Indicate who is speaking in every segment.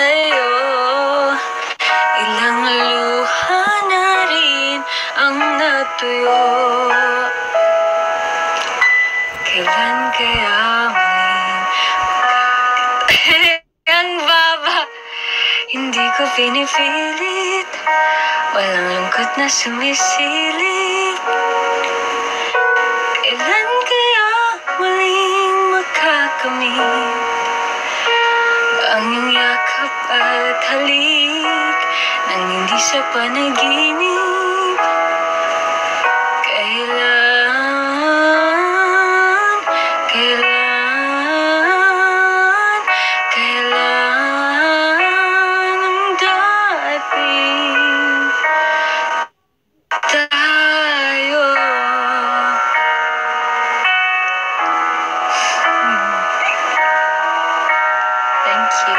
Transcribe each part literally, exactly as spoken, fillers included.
Speaker 1: sa'yo. Ilang luha na rin ang natuyo. Kailan kaya muling magkakita? Ang baba, hindi ko pinipilit. Walang lungkot na sumisilip. Kailan kaya muling magkakamit? Ang iyong yakap at halik nang hindi sa panaginip. Kailan, kailan, kailan ang dating tayo? Thank you.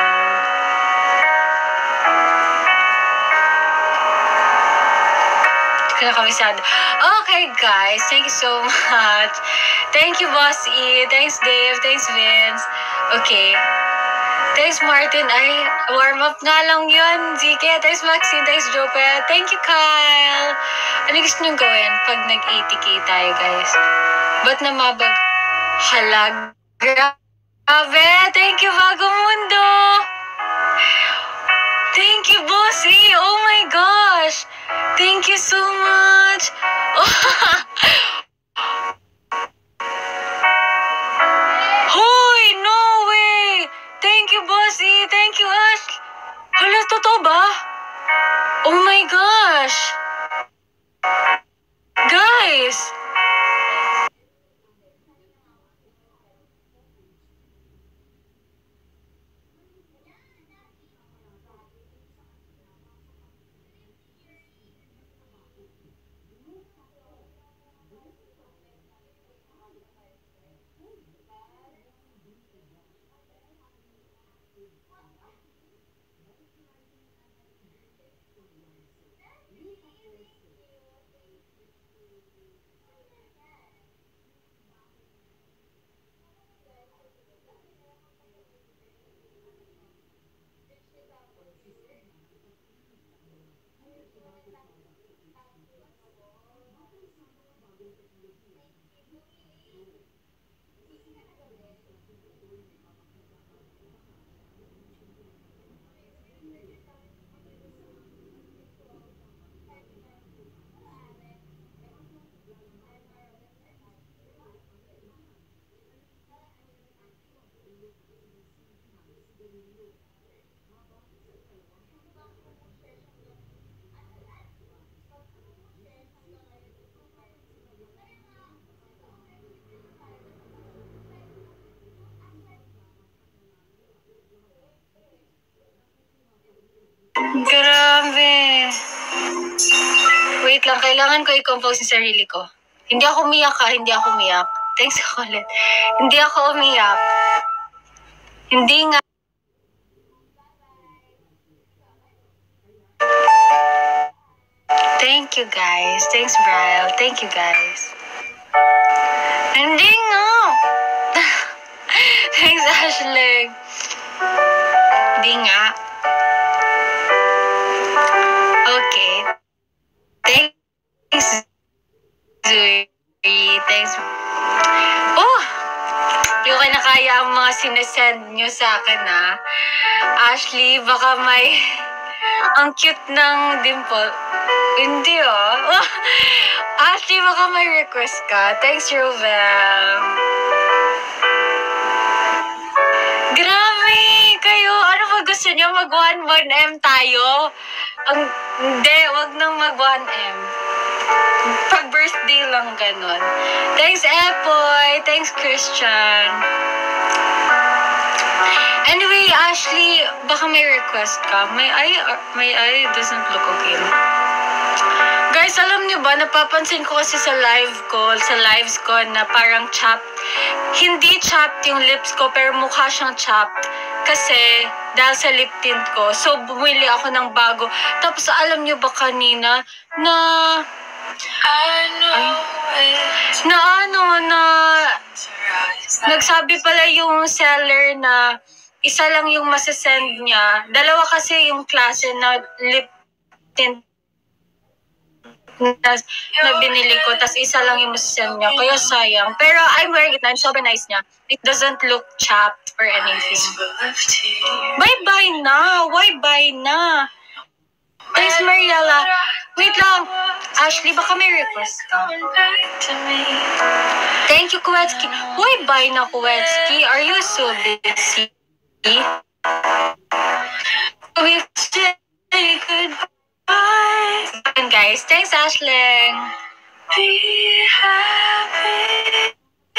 Speaker 1: Kaya kami sad. Okay, guys. Thank you so much. Thank you, Boss E. Thanks, Dave. Thanks, Vince. Okay. Thanks, Martin. Ay, warm up nga lang yun. Zike. Thanks, Maxine. Thanks, Jopet. Thank you, Kyle. Ano gusto nyo gawin pag nag-eighty K tayo, guys? Ba't namabag? Halag. Grabe. Thank you, Bagong Mundo. Thank you, Bossy. Oh my gosh. Thank you so much. Hoy, no way. Thank you, Bossy. Thank you, Ash. Hala, totoo ba? Oh my gosh. Guys. Grabe. Wait lang, kailangan ko i-compose yung sarili ko. Hindi ako umiyak ha, hindi ako umiyak. Thanks ulit. Hindi ako umiyak. Hindi nga. Thank you guys. Thanks, Brian. Thank you guys. Hindi nga. Thanks, Ashley. Hindi nga. Okay. Thanks, Zuri. Thanks. Oh! Yung kinakaya ang mga sinesend nyo sa akin, ha? Ashley, baka may... Ang cute ng dimple. Hindi, oh. Ashley, baka may request ka. Thanks, Rovel. Grabe! Kayo, ano ba gusto nyo? Mag one M tayo? Ang, hindi, wag nang mag one M. Pag birthday lang ganun. Thanks, Epoy. Thanks, Christian. Anyway, Ashley, baka may request ka. My eye, my eye doesn't look okay. Guys, alam niyo ba, napapansin ko kasi sa live ko, sa lives ko na parang chopped. Hindi chopped yung lips ko, pero mukha siyang chopped. Kasi, dahil sa lip tint ko. So, bumili ako ng bago. Tapos, alam niyo ba kanina, na... I know ay, na ano, na... Nagsabi pala yung seller na isa lang yung masasend niya. Dalawa kasi yung klase na lip tint na, na binili ko, tas isa lang yung masasend niya. Kaya sayang. Pero I'm wearing it na. Sobrang nice niya. It doesn't look chapped or anything. Bye-bye na! Why bye na? Thanks, Mariela. Wait lang. Ashley, baka may request ka. Thank you, Kuwetsky. Why bye na, Kuwetsky? Are you so busy? We say goodbye. And guys, thanks, Ashling. Be happy.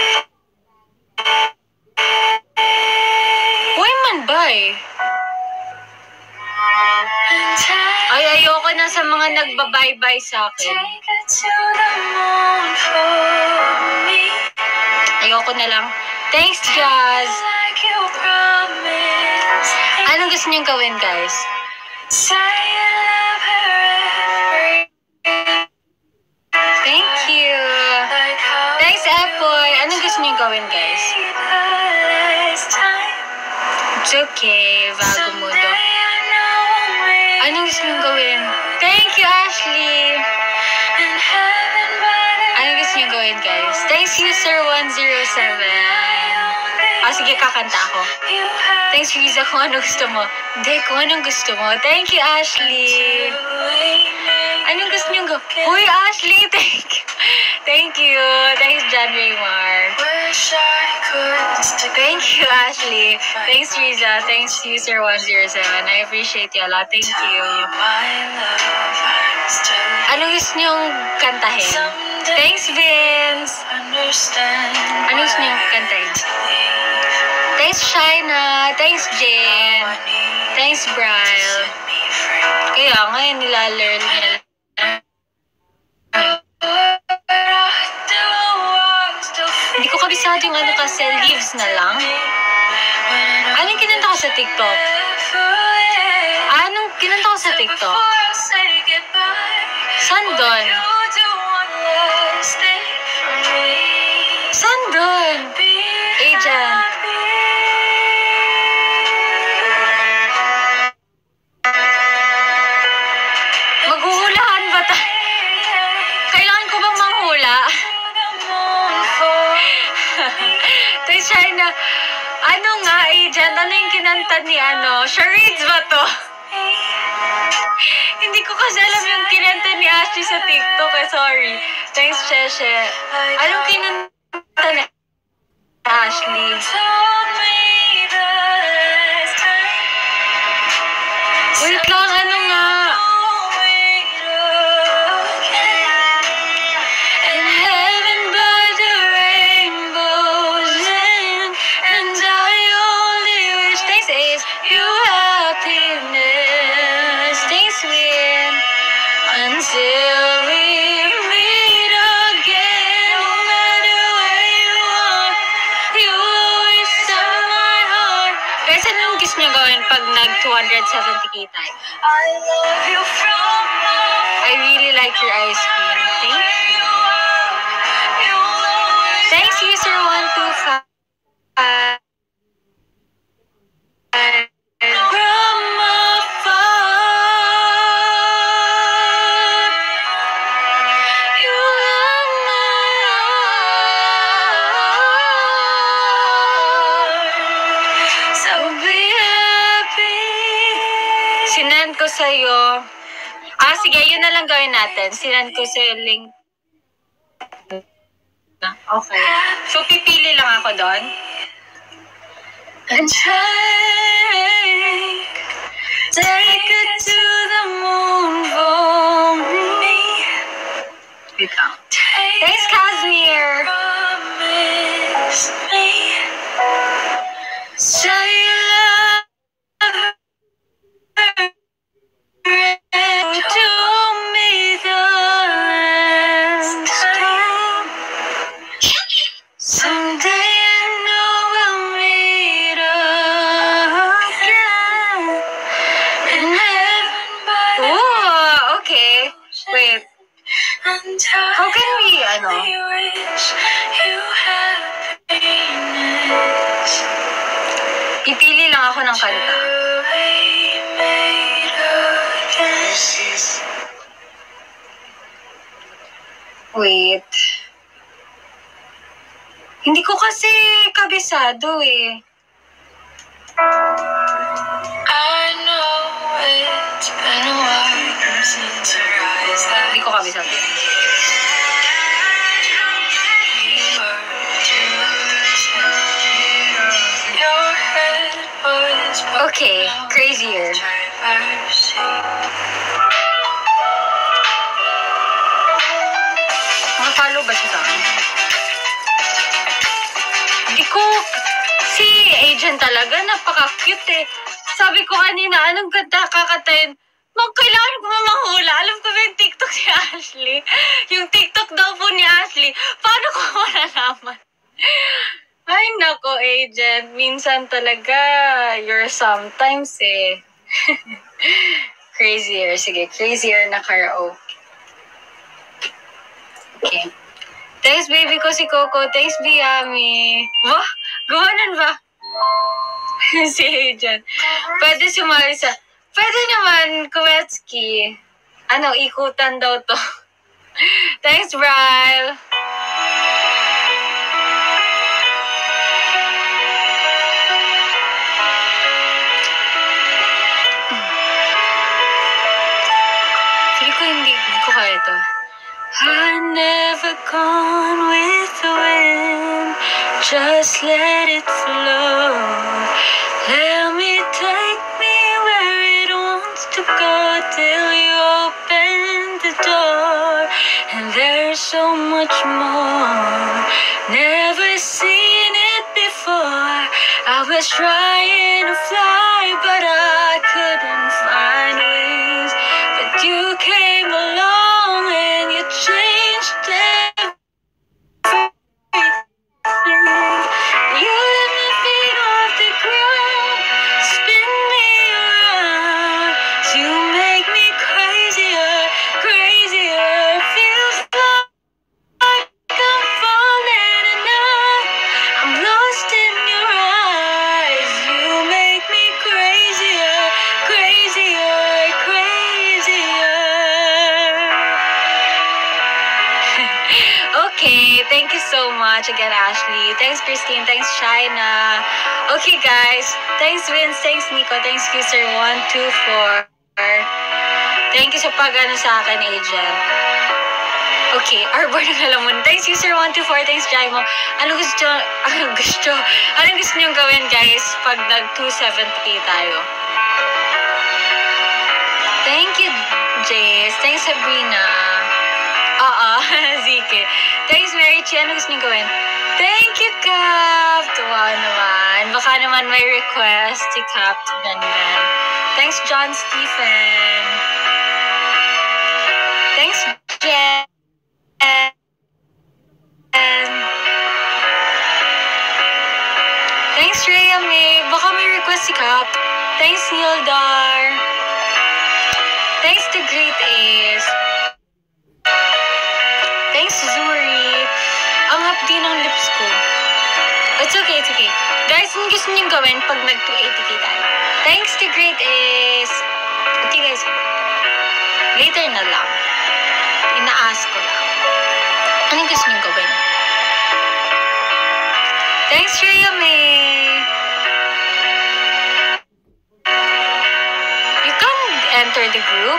Speaker 1: Why man bye? Ay, ayoko na sa mga nagbabay-bye sa akin. Ayoko na lang. Thanks, Jazz. Anong gusto niyong gawin, guys? Thank you. Thanks, Epoy. Anong gusto niyong gawin, guys? It's okay, Vagamundo. Anong gusto niyong gawin? Thank you, Ashley. Anong gusto niyong gawin, guys? Thanks, user one zero seven. Ah, sige, kakanta ako. Thanks, Riza, kung anong gusto mo. Hindi, kung anong gusto mo. Thank you, Ashley. Anong gusto niyong gawin? Uy, Ashley, thank you. Thank you. Thanks, John Raymar. Thank you, Ashley. Thanks, Riza. Thanks, user one zero seven. I appreciate you a lot. Thank you. Anong gusto niyong kantahin? Thanks, Vince. Anong gusto niyong kantahin? Thanks, Shaina. Thanks, Jen. Thanks, Bryle. Kaya ngayon nilalearn niya. Hindi ko kabisado yung ano kasi, leaves na lang. Anong kinanta ko sa TikTok? Anong kinanta ko sa TikTok? Saan doon? Saan doon? Agent. Maghuhulahan ba tayo? Kailangan ko bang manghula? Tay China, ano nga, agent? Ano yung kinanta ni ano? Charades ba to? Hindi ko kasi alam yung kinanta ni Ashley sa TikTok eh. Sorry. Thanks, Cheshe. Anong kinanta ni Ashley? Wait lang, ano nga? In heaven by the rainbows end, and I only wish, thanks Ace, you happiness. Thanks Win. Until we meet again, no matter where you are, you always have my heart. Guys, anong gusto niyo gawin pag nag two hundred seventy K tayo? I love you from I really like your ice cream. Thank you. Thanks, user one two five. From afar, you are my heart. So be happy. Sinend ko sa'yo. Ah, sige, yun na lang gawin natin. Sinend ko sa'yo link. Okay. So, pipili lang ako doon. And take, take it to the moon for me. Wait lang. Thanks, Casimir. Promise me. Say you love her. To me the last time. Someday I know we'll meet lang ako ng kanta. Wait. Hindi ko kasi kabisado eh. I know it's been a while since your eyes. Hindi ko kabisado. Okay, Crazier. Makapalo ba siya sa akin? Hindi ko, si Agent talaga, napaka-cute eh. Sabi ko kanina, anong ganda kakatayin? Mag, kailangan ko mamahula. Alam ko ba yung TikTok si Ashley? Yung TikTok daw po ni Ashley. Paano ko malalaman? Ay, nako, Agent. Minsan talaga, you're sometimes eh. Crazier. Sige, Crazier na karaoke. Okay. Thanks, baby ko si Coco. Thanks, Biami. Wah, gawanan ba? Si Agent. Pwede sumali sa... Pwede naman, Kuwetski. Ano, ikutan daw to. Thanks, Bryle. Sige ko, hindi, hindi ko kaya ito. I never gone with the wind. Just let it flow. Let me take me where it wants to go till you open the door. And there's so much more. Never seen it before. I was trying to fly, but I couldn't find wings. But you came along and you changed everything. You let me feet off the ground, spin me around. You make me crazier, crazier. Feels like I'm falling and I'm lost in your eyes. You make me crazier, crazier, crazier. Okay, thank you so much again, Ashley. Thanks, Christine. Thanks, China. Okay, guys. Thanks, Vince. Thanks, Nico. Thanks, user one two four. Thank you sa pag-ano sa akin, Agent. Okay, Arbor ng Alamon. Thanks, user one two four. Thanks, Jaimo. Ano gusto, ano gusto, ano gusto niyong gawin, guys, pag nag two seventy tayo? Thank you, Jace. Thanks, Sabrina. Oo, Zike. Thanks, Mary Chi. Ano gusto niyong gawin? Thank you, Cap. Tuwa naman. Baka naman may request si Cap to Benben. Thanks, John Stephen. Thanks, Jen. Thanks, Rhea May. Baka may request si Cap. Thanks, Nildar. Thanks to Great Ace. Thanks, Zuri. Ang hapdi ng lips ko. It's okay, it's okay. Guys, ano gusto niyong gawin pag nag two eighty k tayo? Thanks to Great Ace. Okay, guys. Later na lang. Ina-ask ko lang. Anong gusto niyong gawin? Thanks, Rhea May. You can enter the group.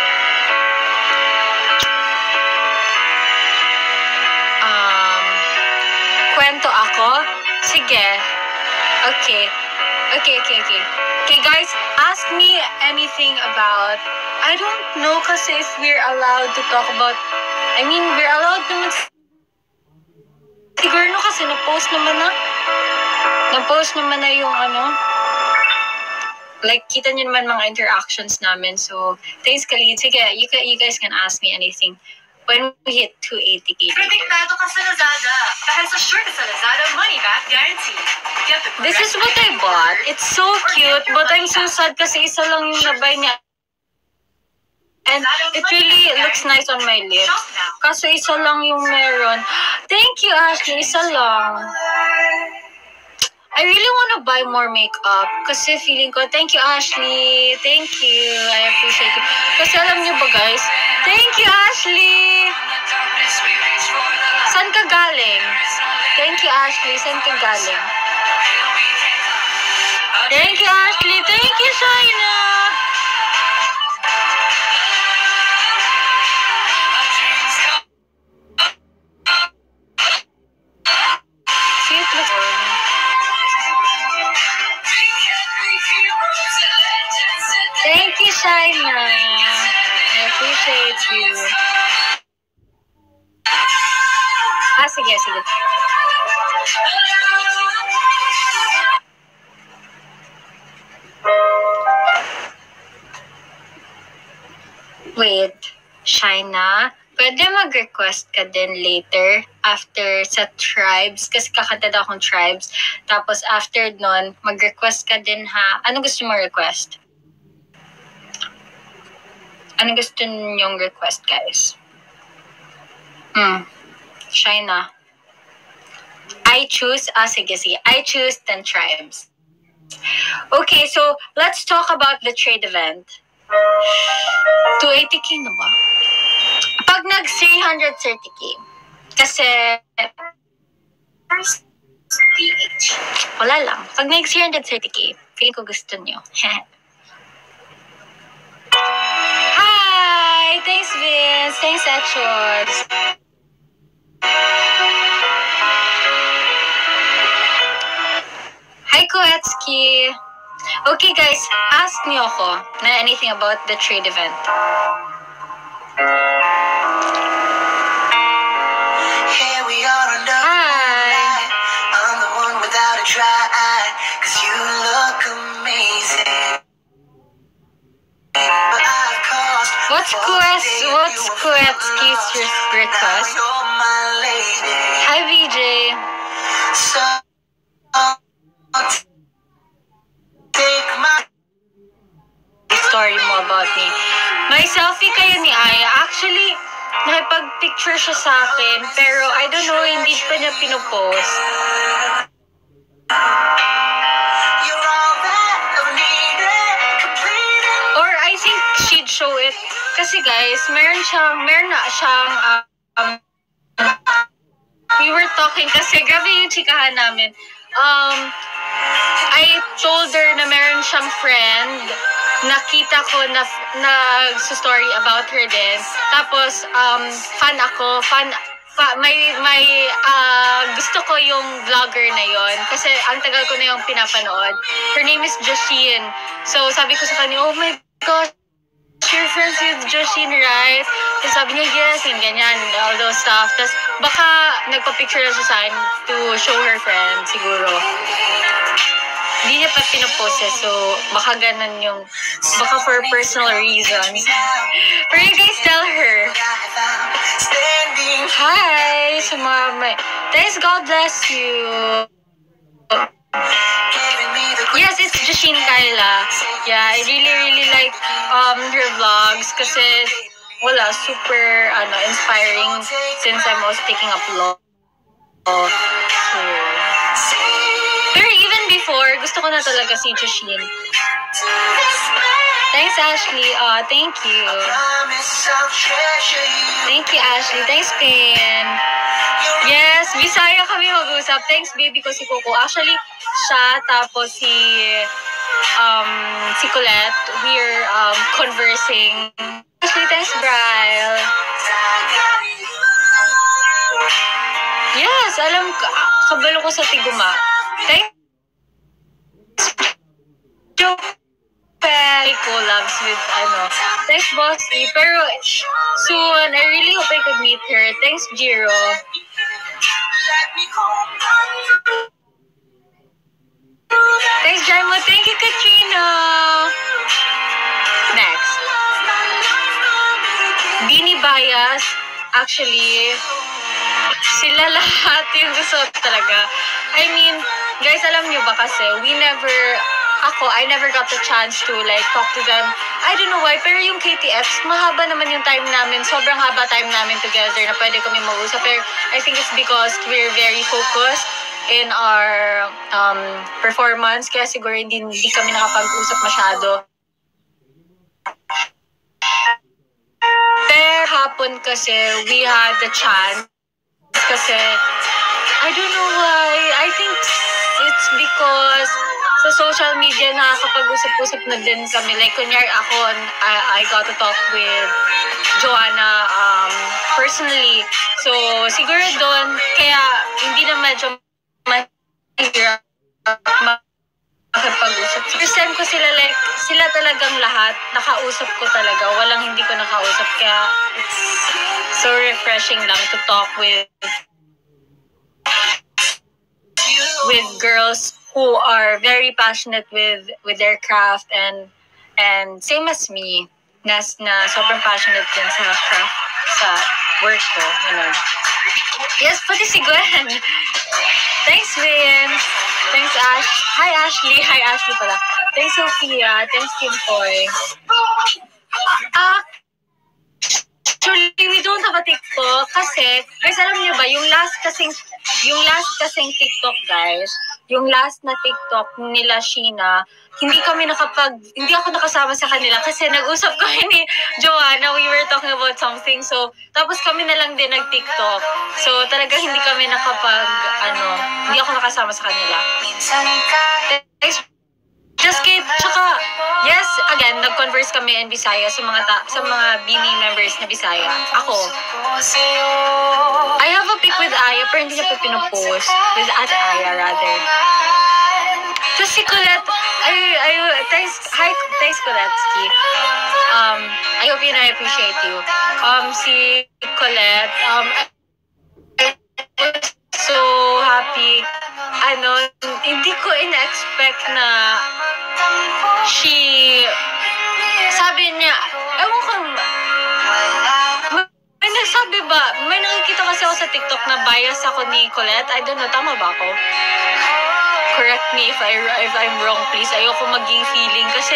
Speaker 1: Um, kwento ako? Sige. Okay. Okay, okay, okay. Okay, guys, ask me anything about... I don't know kasi if we're allowed to talk about... I mean, we're allowed to... Siguro no kasi na-post naman na. Na-post naman na yung ano. Like, kita nyo naman mga interactions namin. So, thanks, Khalid. Sige, you, can, you guys can ask me anything when we hit two eighty k.
Speaker 2: Protektado ka sa Lazada. Dahil sa sure ka sa Lazada, money back guarantee. Get the
Speaker 1: This is what I bought. It's so cute, but I'm so sad kasi isa lang yung nabay niya. And it really looks nice on my lips. Kaso isa lang yung meron. Thank you, Ashley. Isa lang. I really want to buy more makeup kasi feeling ko, thank you Ashley, thank you, I appreciate you. Kasi alam niyo ba guys, thank you Ashley! Saan ka galing? Thank you Ashley, saan ka galing? Thank you Ashley, thank you Shaina! Thank you, Shaina. I appreciate you. Ah, sige, sige. Wait, Shaina, pwede mag-request ka din later after sa tribes, kasi kakanta daw akong tribes. Tapos after nun, mag-request ka din ha. Ano gusto mo request? Ano gusto niyong request, guys? Hmm. Shaina. I choose, ah, sige, sige. I choose ten tribes. Okay, so let's talk about the trade event. two eighty k na ba? Pag nag three hundred thirty k, kasi wala lang. Pag nag three hundred thirty k, feeling ko gusto niyo. Hi! Thanks, Vince. Thanks, Etchors. Hi, Koetsky. Okay, guys. Ask niyo ako na anything about the trade event.
Speaker 3: Here we are under moonlight. I'm the one without a dry eye, 'cause you look amazing. But I've caused
Speaker 1: What's Kues? What's Koetsky's request?
Speaker 3: Now you're my lady.
Speaker 1: Hi, V J.
Speaker 3: So take my
Speaker 1: Story mo about me. May selfie kayo ni Aya. Actually, nakipag-picture siya sa akin, pero I don't know, hindi pa niya pinopost.
Speaker 3: You're all that I've needed, complete and
Speaker 1: Or I think she'd show it. Kasi guys, meron siyang, meron na siyang, um, we were talking kasi grabe yung chikahan namin. Um, I told her na meron siyang friend, nakita ko na, na story about her din. Tapos, um, fan ako, fan, fa, may, may, uh, gusto ko yung vlogger na yon kasi ang tagal ko na yung pinapanood. Her name is Joshine. So, sabi ko sa kanya, oh my gosh, you're friends with Joshine, right? Tapos sabi niya, yes, and ganyan, all those stuff. Tapos, baka nagpa-picture na siya sa akin to show her friend, siguro. Hindi niya pa pinopost eh, so baka ganun yung, baka for personal reasons. Pero you guys tell her,
Speaker 3: standing
Speaker 1: hi, sa mga may, thanks, God bless you.
Speaker 3: giving me the
Speaker 1: Yes, it's Joshine Kyla. Yeah, I really, really like um her vlogs kasi, wala, super, ano, inspiring since I'm also taking up law. So, pero even before, gusto ko na talaga si Joshine. Thanks, Ashley. Uh, thank you.
Speaker 3: promise I'll treasure you.
Speaker 1: Thank you, Ashley. Thanks, Pin. Yes, Bisaya kami mag-usap. Thanks, baby ko si Coco. Actually, siya, tapos si, um, si Colette, we're um, conversing. Ashley, thanks, Bryle. Yes, alam ka, kabalo ko sa Tiguma. Thanks. Joke. Collabs with, ano, thanks, Bossy. Pero, soon, I really hope I could meet her. Thanks, Jiro. Thanks, Jaimo. Thank you, Katrina. Next. Bini Bias. Actually, sila lahat yung gusto talaga. I mean, guys, alam nyo ba kasi, we never, ako, I never got the chance to like talk to them. I don't know why, pero yung K T Fs, mahaba naman yung time namin. Sobrang haba time namin together na pwede kami mag-usap. Pero I think it's because we're very focused. in our um, performance, kaya siguro hindi, hindi kami nakapag-usap masyado. Pero hapon kasi, we had the chance kasi, I don't know why, I think it's because sa social media nakakapag-usap-usap na din kami. Like, kunyari ako, I, I got to talk with Joanna um, personally. So, siguro doon, kaya hindi na medyo mahirap makipag-usap. First time ko sila, like, sila talagang lahat, nakausap ko talaga. Walang hindi ko nakausap. Kaya, it's so refreshing lang to talk with with girls who are very passionate with with their craft and and same as me, nas na sobrang passionate din sa craft, sa work ko, ganun. Yes, pati si Gwen. Thanks, Vince. Thanks, Ash. Hi, Ashley. Hi, Ashley pala. Thanks, Sophia. Thanks, Kim Poy. Ah, actually, we don't have a TikTok kasi, guys, alam niyo ba, yung last kasing, yung last kasing TikTok, guys, yung last na TikTok nila, Sheena, hindi kami nakapag, hindi ako nakasama sa kanila kasi nag-usap kami ni Joanna, we were talking about something, so, tapos kami na lang din nag-TikTok. So, talaga hindi kami nakapag, ano, hindi ako nakasama sa kanila. Thanks. Just keep, tsaka, yes, again, nag-converse kami in Bisaya sa mga ta- sa mga B M I members na Bisaya. Ako. I have a pic with Aya, pero hindi niya pa pinupost. With Ate Aya, rather. Tapos si Colette, ay, ay, thanks, hi, thanks Coletsky. Um, I hope you know, I appreciate you. Um, si Colette, um, I was so happy. Ano, hindi ko ina-expect na she, sabi niya, ewan ko, may nagsabi ba, may nakikita kasi ako sa TikTok na bias ako ni Colette. I don't know, tama ba ako? Correct me if, I, if I'm wrong, please. Ayoko maging feeling kasi,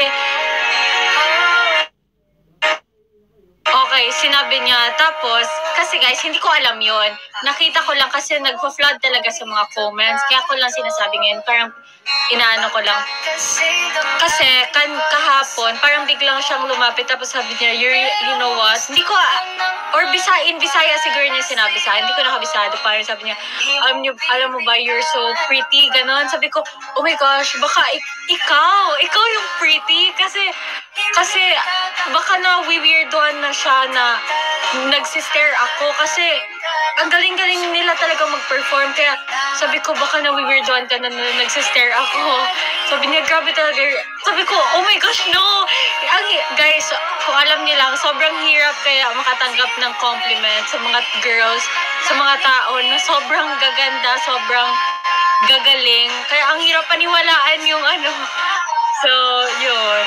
Speaker 1: okay, sinabi niya. Tapos, kasi guys, hindi ko alam yon. Nakita ko lang kasi nagpo-flood talaga sa mga comments. Kaya ko lang sinasabi ngayon. Parang inaano ko lang. Kasi kan kahapon, parang biglang siyang lumapit. Tapos sabi niya, You're, you know what? Hindi ko, or Bisaya, in Bisaya siguro niya sinabi sa akin. Hindi ko nakabisado. Parang sabi niya, alam, niyo, alam mo ba, you're so pretty. Ganon. Sabi ko, oh my gosh, baka ik- ikaw. Ikaw yung pretty. Kasi, kasi baka na weirdoan na siya na nagsistare ako kasi ang galing-galing nila talaga mag-perform kaya sabi ko baka na weirdoan ka na, na nagsistare ako. Sabi niya grabe talaga. Sabi ko oh my gosh no. Ang, guys, kung alam niyo lang sobrang hirap kaya makatanggap ng compliment sa mga girls, sa mga tao na sobrang gaganda, sobrang gagaling. Kaya ang hirap paniwalaan yung ano. So, yun.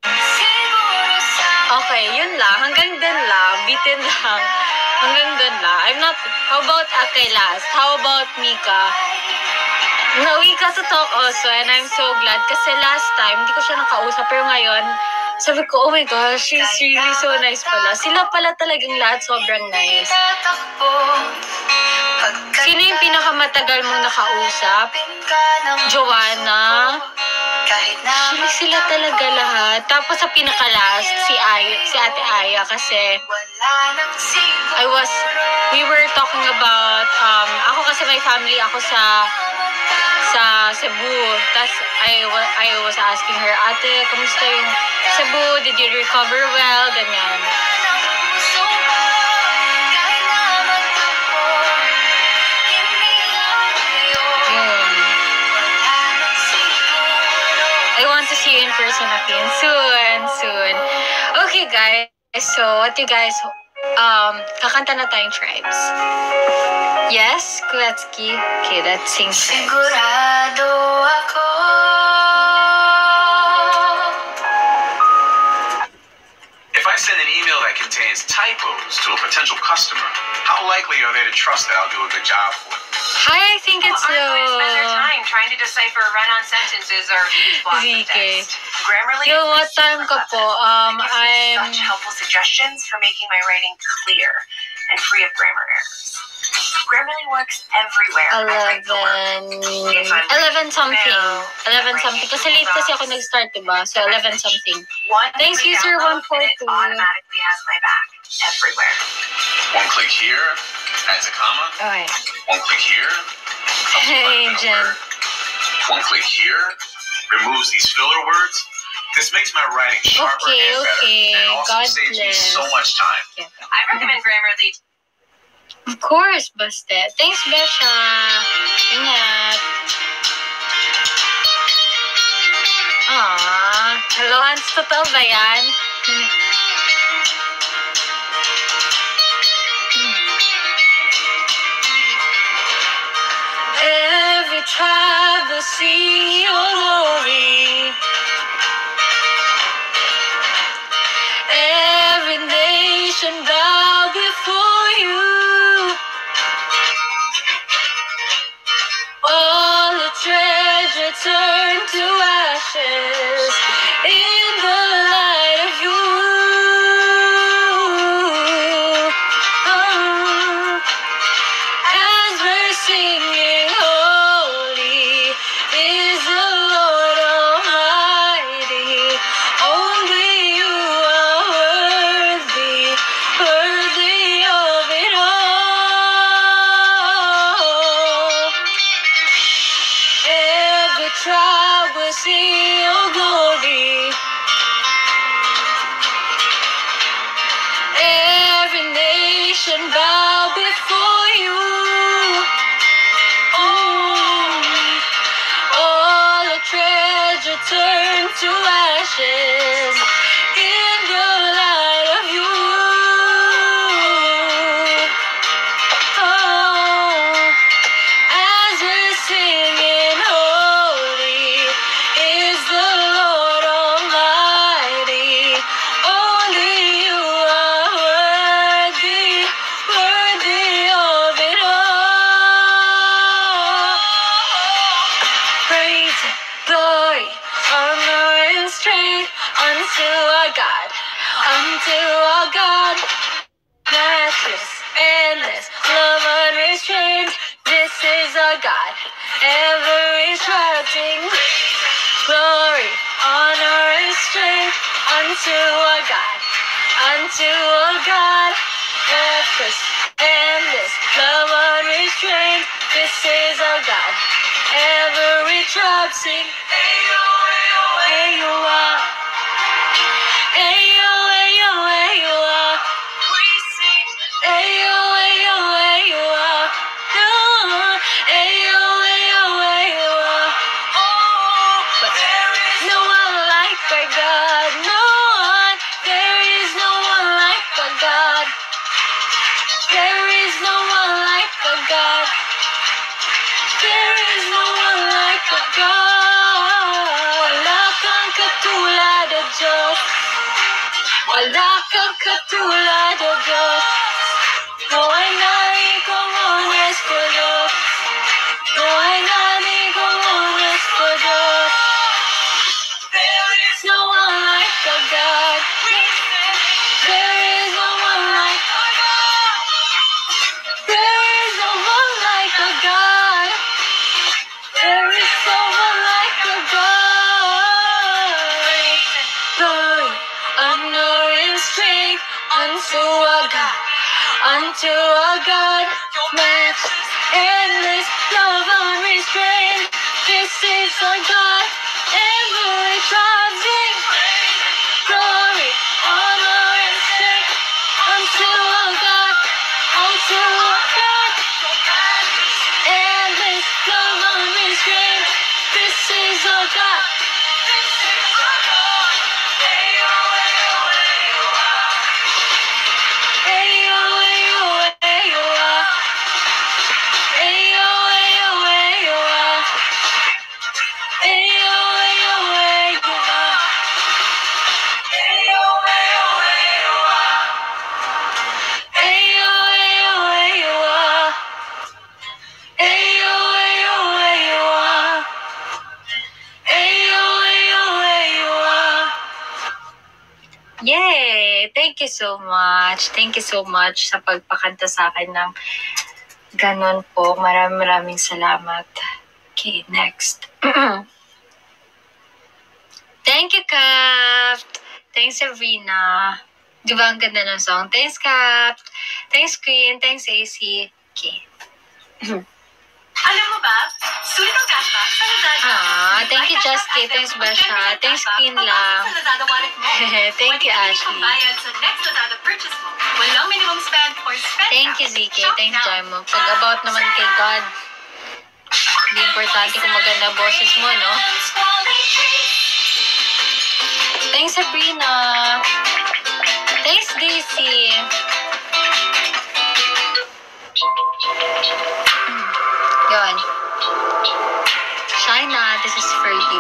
Speaker 1: Okay, yun lang. Hanggang dun lang. Bitin lang. Hanggang dun lang. I'm not... How about Ate last? How about Mika? No, we got to talk also and I'm so glad kasi last time, hindi ko siya nakausap. Pero ngayon, sabi ko, oh my gosh, she's really so nice pala. Sila pala talagang lahat sobrang nice. Sino yung pinakamatagal mong nakausap? Joanna? Actually, sila talaga lahat. Tapos sa pinaka-last, si, Ay, si Ate Aya kasi I was, we were talking about, um, ako kasi may family ako sa sa Cebu. Tapos I, I was asking her, Ate, kamusta yung Cebu? Did you recover well? Ganyan. I want to see you in person again soon, soon. Okay, guys. So, what you guys, um, kakanta na tayong Tribes. Yes, Kuletsky. Okay, let's sing Tribes.
Speaker 3: Sigurado ako.
Speaker 4: If I send an email that contains typos to a potential customer, how likely are they to trust that I'll do a good job for them?
Speaker 1: Hi, I think it's
Speaker 2: Aren't going to spend their
Speaker 1: uh,
Speaker 2: time trying to decipher run-on sentences or huge blocks of
Speaker 1: Zike.
Speaker 2: text. Grammarly
Speaker 1: Yung
Speaker 2: is
Speaker 1: what
Speaker 2: my
Speaker 1: time ka
Speaker 2: secret
Speaker 1: po?
Speaker 2: weapon.
Speaker 1: Um,
Speaker 2: It gives me
Speaker 1: I'm...
Speaker 2: such helpful suggestions for making my writing clear and free of grammar errors. Grammarly works everywhere. I write the work. If I'm
Speaker 1: eleven something.
Speaker 2: email,
Speaker 1: eleven
Speaker 2: writing
Speaker 1: something. Kasi late kasi ako nag-start, diba? So, eleven something.
Speaker 2: One
Speaker 1: Thanks,
Speaker 2: click
Speaker 1: user
Speaker 2: download,
Speaker 1: one four
Speaker 2: and it
Speaker 1: two.
Speaker 2: automatically has my back everywhere.
Speaker 4: One click here, adds a comma.
Speaker 1: Okay.
Speaker 4: One click here, helps you
Speaker 1: Hey,
Speaker 4: find a
Speaker 1: Jen.
Speaker 4: word. One click here, removes these filler words. This makes my writing sharper
Speaker 1: Okay,
Speaker 4: and better.
Speaker 1: okay.
Speaker 4: And it also
Speaker 1: God
Speaker 4: saves me
Speaker 1: bless.
Speaker 4: so much time.
Speaker 1: Yeah.
Speaker 2: I recommend Grammarly.
Speaker 1: Of course, Bastet. Thanks, Besha. Ingat. Ah, hello, Hans. Totoo ba yan? Every tribe will see your glory. Every nation bow before you. All the treasure turn to ashes in the light of you. Oh, as we're singing, holy is the Lord Almighty. Only you are worthy, worthy of it all. Every tribe will see your glory. Every nation bow before you. Oh, all the treasure turn to ashes in the light of you. Oh, as we're singing, holy is the Lord Almighty. Only you are worthy, worthy of it all. Praise, glory, honor, and strength unto our God, unto our God. Matchless, endless, love unrestrained. This is our God, ever instructing. Glory, honor, and strength unto our God, unto our God. Matchless, endless, love unrestrained. This is our God, ever instructing. Ayo, ayo, ayo, ah. Ayo, ayo, ayo, ah.
Speaker 2: We sing.
Speaker 1: Ayo, ayo, ayo, ah. No. Ayo, ayo, ayo, ah.
Speaker 2: Oh,
Speaker 1: But
Speaker 2: there is
Speaker 1: no one like our God. No one. There is no one like our God. There is no one like our God. There is no one like our God. Wala kang katulad o Diyos. Wala kang katulad o Diyos. No hay nadie como nuestro Dios. No hay nadie como nuestro Dios.
Speaker 2: there is
Speaker 1: No one like our God.
Speaker 2: we sing.
Speaker 1: There is no one like our God. There is no one like our God. There is no one like our God. Glory, honor, and strength unto our God, unto our God. Matchless, endless, love unrestrained. This is our God, every tribe sing. Glory, honor, and strength unto our God, unto our God. Endless, love unrestrained. This is our God.
Speaker 2: This is our God. Ayo, ayo, ayo, ah.
Speaker 1: Ayo, ayo, ayo, ah. Ayo, ayo, ayo, ah. Ayo, ayo, ayo, ah.
Speaker 2: Ayo, ayo, ayo, ah.
Speaker 1: Ayo, ayo, ayo, ah. Ayo, ayo, ayo, ah. Ayo, ayo, ayo, ah. Yay! Thank you so much. Thank you so much sa pagpakanta sa akin ng Ganon po. Maraming maraming salamat. Okay, next. Thank you, Kaft. Thanks, Sabrina. Di ba ang ganda ng song? Thanks, Kaft. Thanks, Queen. Thanks, A C. Okay.
Speaker 2: Alam mo ba, sulit ang cashback sa Lazada.
Speaker 1: Ah, thank you,
Speaker 2: May
Speaker 1: Just
Speaker 2: cashback
Speaker 1: Kate. Thanks,
Speaker 2: item,
Speaker 1: Basha.
Speaker 2: ten percent
Speaker 1: Thanks,
Speaker 2: cashback
Speaker 1: Queen
Speaker 2: papasok
Speaker 1: lang.
Speaker 2: sa Lazada wallet mo.
Speaker 1: Thank you,
Speaker 2: Pwede ka
Speaker 1: Ashley.
Speaker 2: pambayad sa next Lazada purchase mo. Walang minimum spend or spend
Speaker 1: Thank
Speaker 2: cap.
Speaker 1: you, Z K.
Speaker 2: Shop
Speaker 1: Thanks,
Speaker 2: now.
Speaker 1: Jaimo. Pag about naman kay God, hindi importante kung maganda boses mo, no? Thanks, Sabrina. Thanks, Daisy. Hmm. Yun. China, this is for you.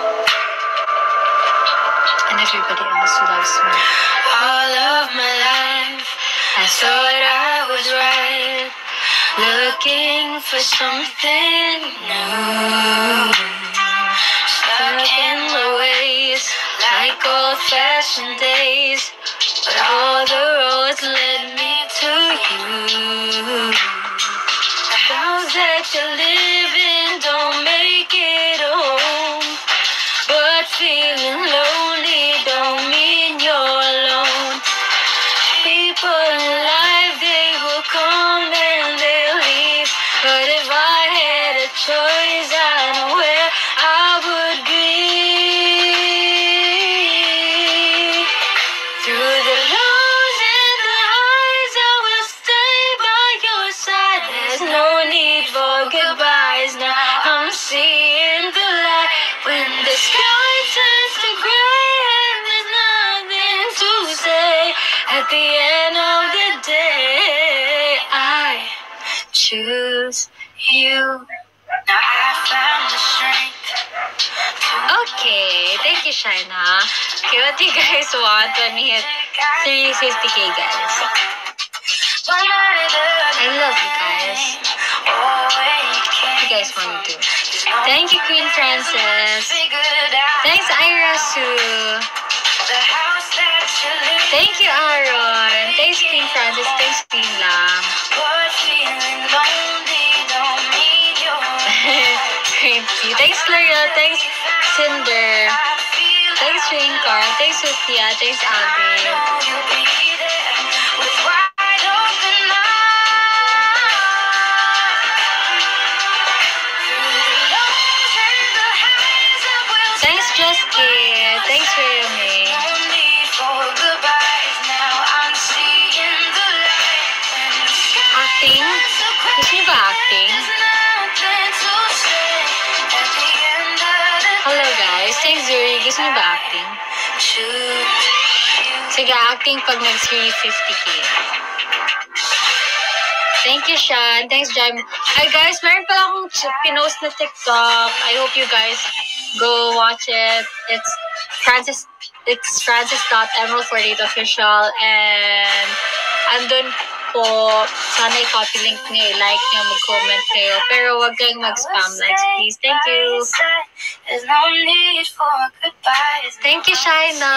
Speaker 1: And everybody else who loves me. All of my life, I thought I was right. Looking for something new. Stuck in my ways, like old-fashioned days. But all the roads led me to you. The house that you live in don't make it home. But feeling lonely don't mean you're alone. People in life, they will come and they'll leave. But if I had a choice, I know where I would be. Through the lows and the highs, I will stay by your side. There's no need for goodbyes now. I'm seeing the light when the sky turns to gray and there's nothing to say. At the end of the day, I choose you. Now I found the strength. Okay, thank you, Shaina. Okay, what do you guys want when we hit three fifty K, guys? I love you guys. What do you guys want to do? Thank you, Queen Frances. Thanks, Ira Sue. Thank you, Aaron. Thanks, Queen Frances. Thanks, Queen Lam. Thank you. Thanks, L'Oreal. Thanks, Cinder. Thanks, Rinkar. Thanks, Sophia. Thanks, Alvin. Thanks, Just Kid. Thanks, Remy. Acting? Gusto niyo ba acting? Hello, guys. Thanks, Zuri. Gusto niyo ba acting? Sige, acting pag nag-three fifty K. Thank you, Sean. Thanks, Jam. Hi, guys. Meron pala akong ch- pinost na TikTok. I hope you guys go watch it. It's Francis. It's francis dot emerald forty-eight official. And andun po, sana i-copy link niyo, i-like niyo, mag-comment kayo. Pero wag kayong mag-spam likes, please. Thank you.
Speaker 3: There's no need for goodbyes.
Speaker 1: Thank you, Shaina.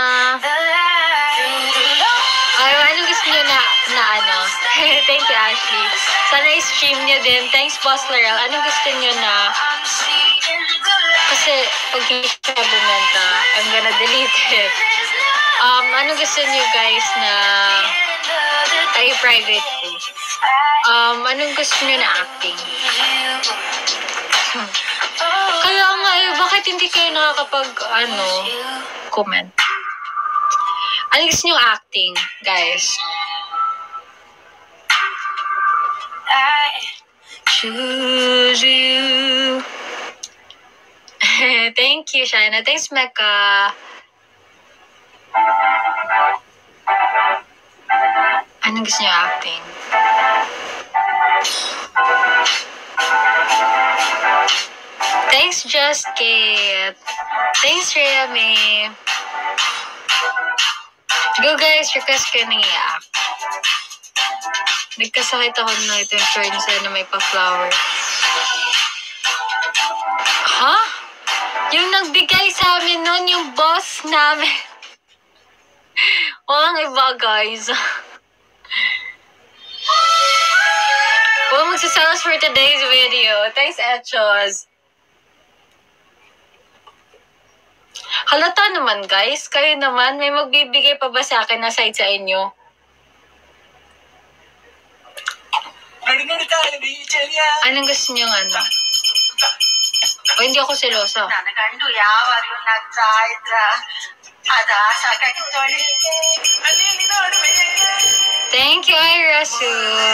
Speaker 1: Ay, ano gusto niyo na, na ano? Thank you, Ashley. Sana i-stream niyo din. Thanks, Boss Laurel. Anong gusto niyo na? Kasi pag hindi siya bumenta, I'm gonna delete it. Um, ano gusto niyo guys na ay private ko? Um, anong gusto niyo na acting? Hmm. Kaya nga eh, bakit hindi kayo nakakapag, ano, comment? Ano gusto niyo acting, guys?
Speaker 3: I
Speaker 1: Choose you. Thank you, Shaina. Thanks, Mecca. Anong gusto niyo acting? Thanks, Just Kate. Thanks, Rhea May. Go, guys. Request kayo nang i-act. Nagkasakit ako na ito yung turns na may pa-flower. Ha? Yung nagbigay sa amin nun, yung boss namin. Walang iba, guys. Huwag magsasalas for today's video. Thanks, Echos. Halata naman, guys. Kayo naman, may magbibigay pa ba sa akin na side sa inyo? Anong gusto niyo nga, ano? O, hindi ako selosa.
Speaker 3: ನನಗಂಡು ಯಾವಾಗಲೂ ನಗ್ತಾ ಇದ್ರ ಅದ ಸಾಕಾಗಿತ್ತೋಳಿ.
Speaker 1: Thank you, Irasu.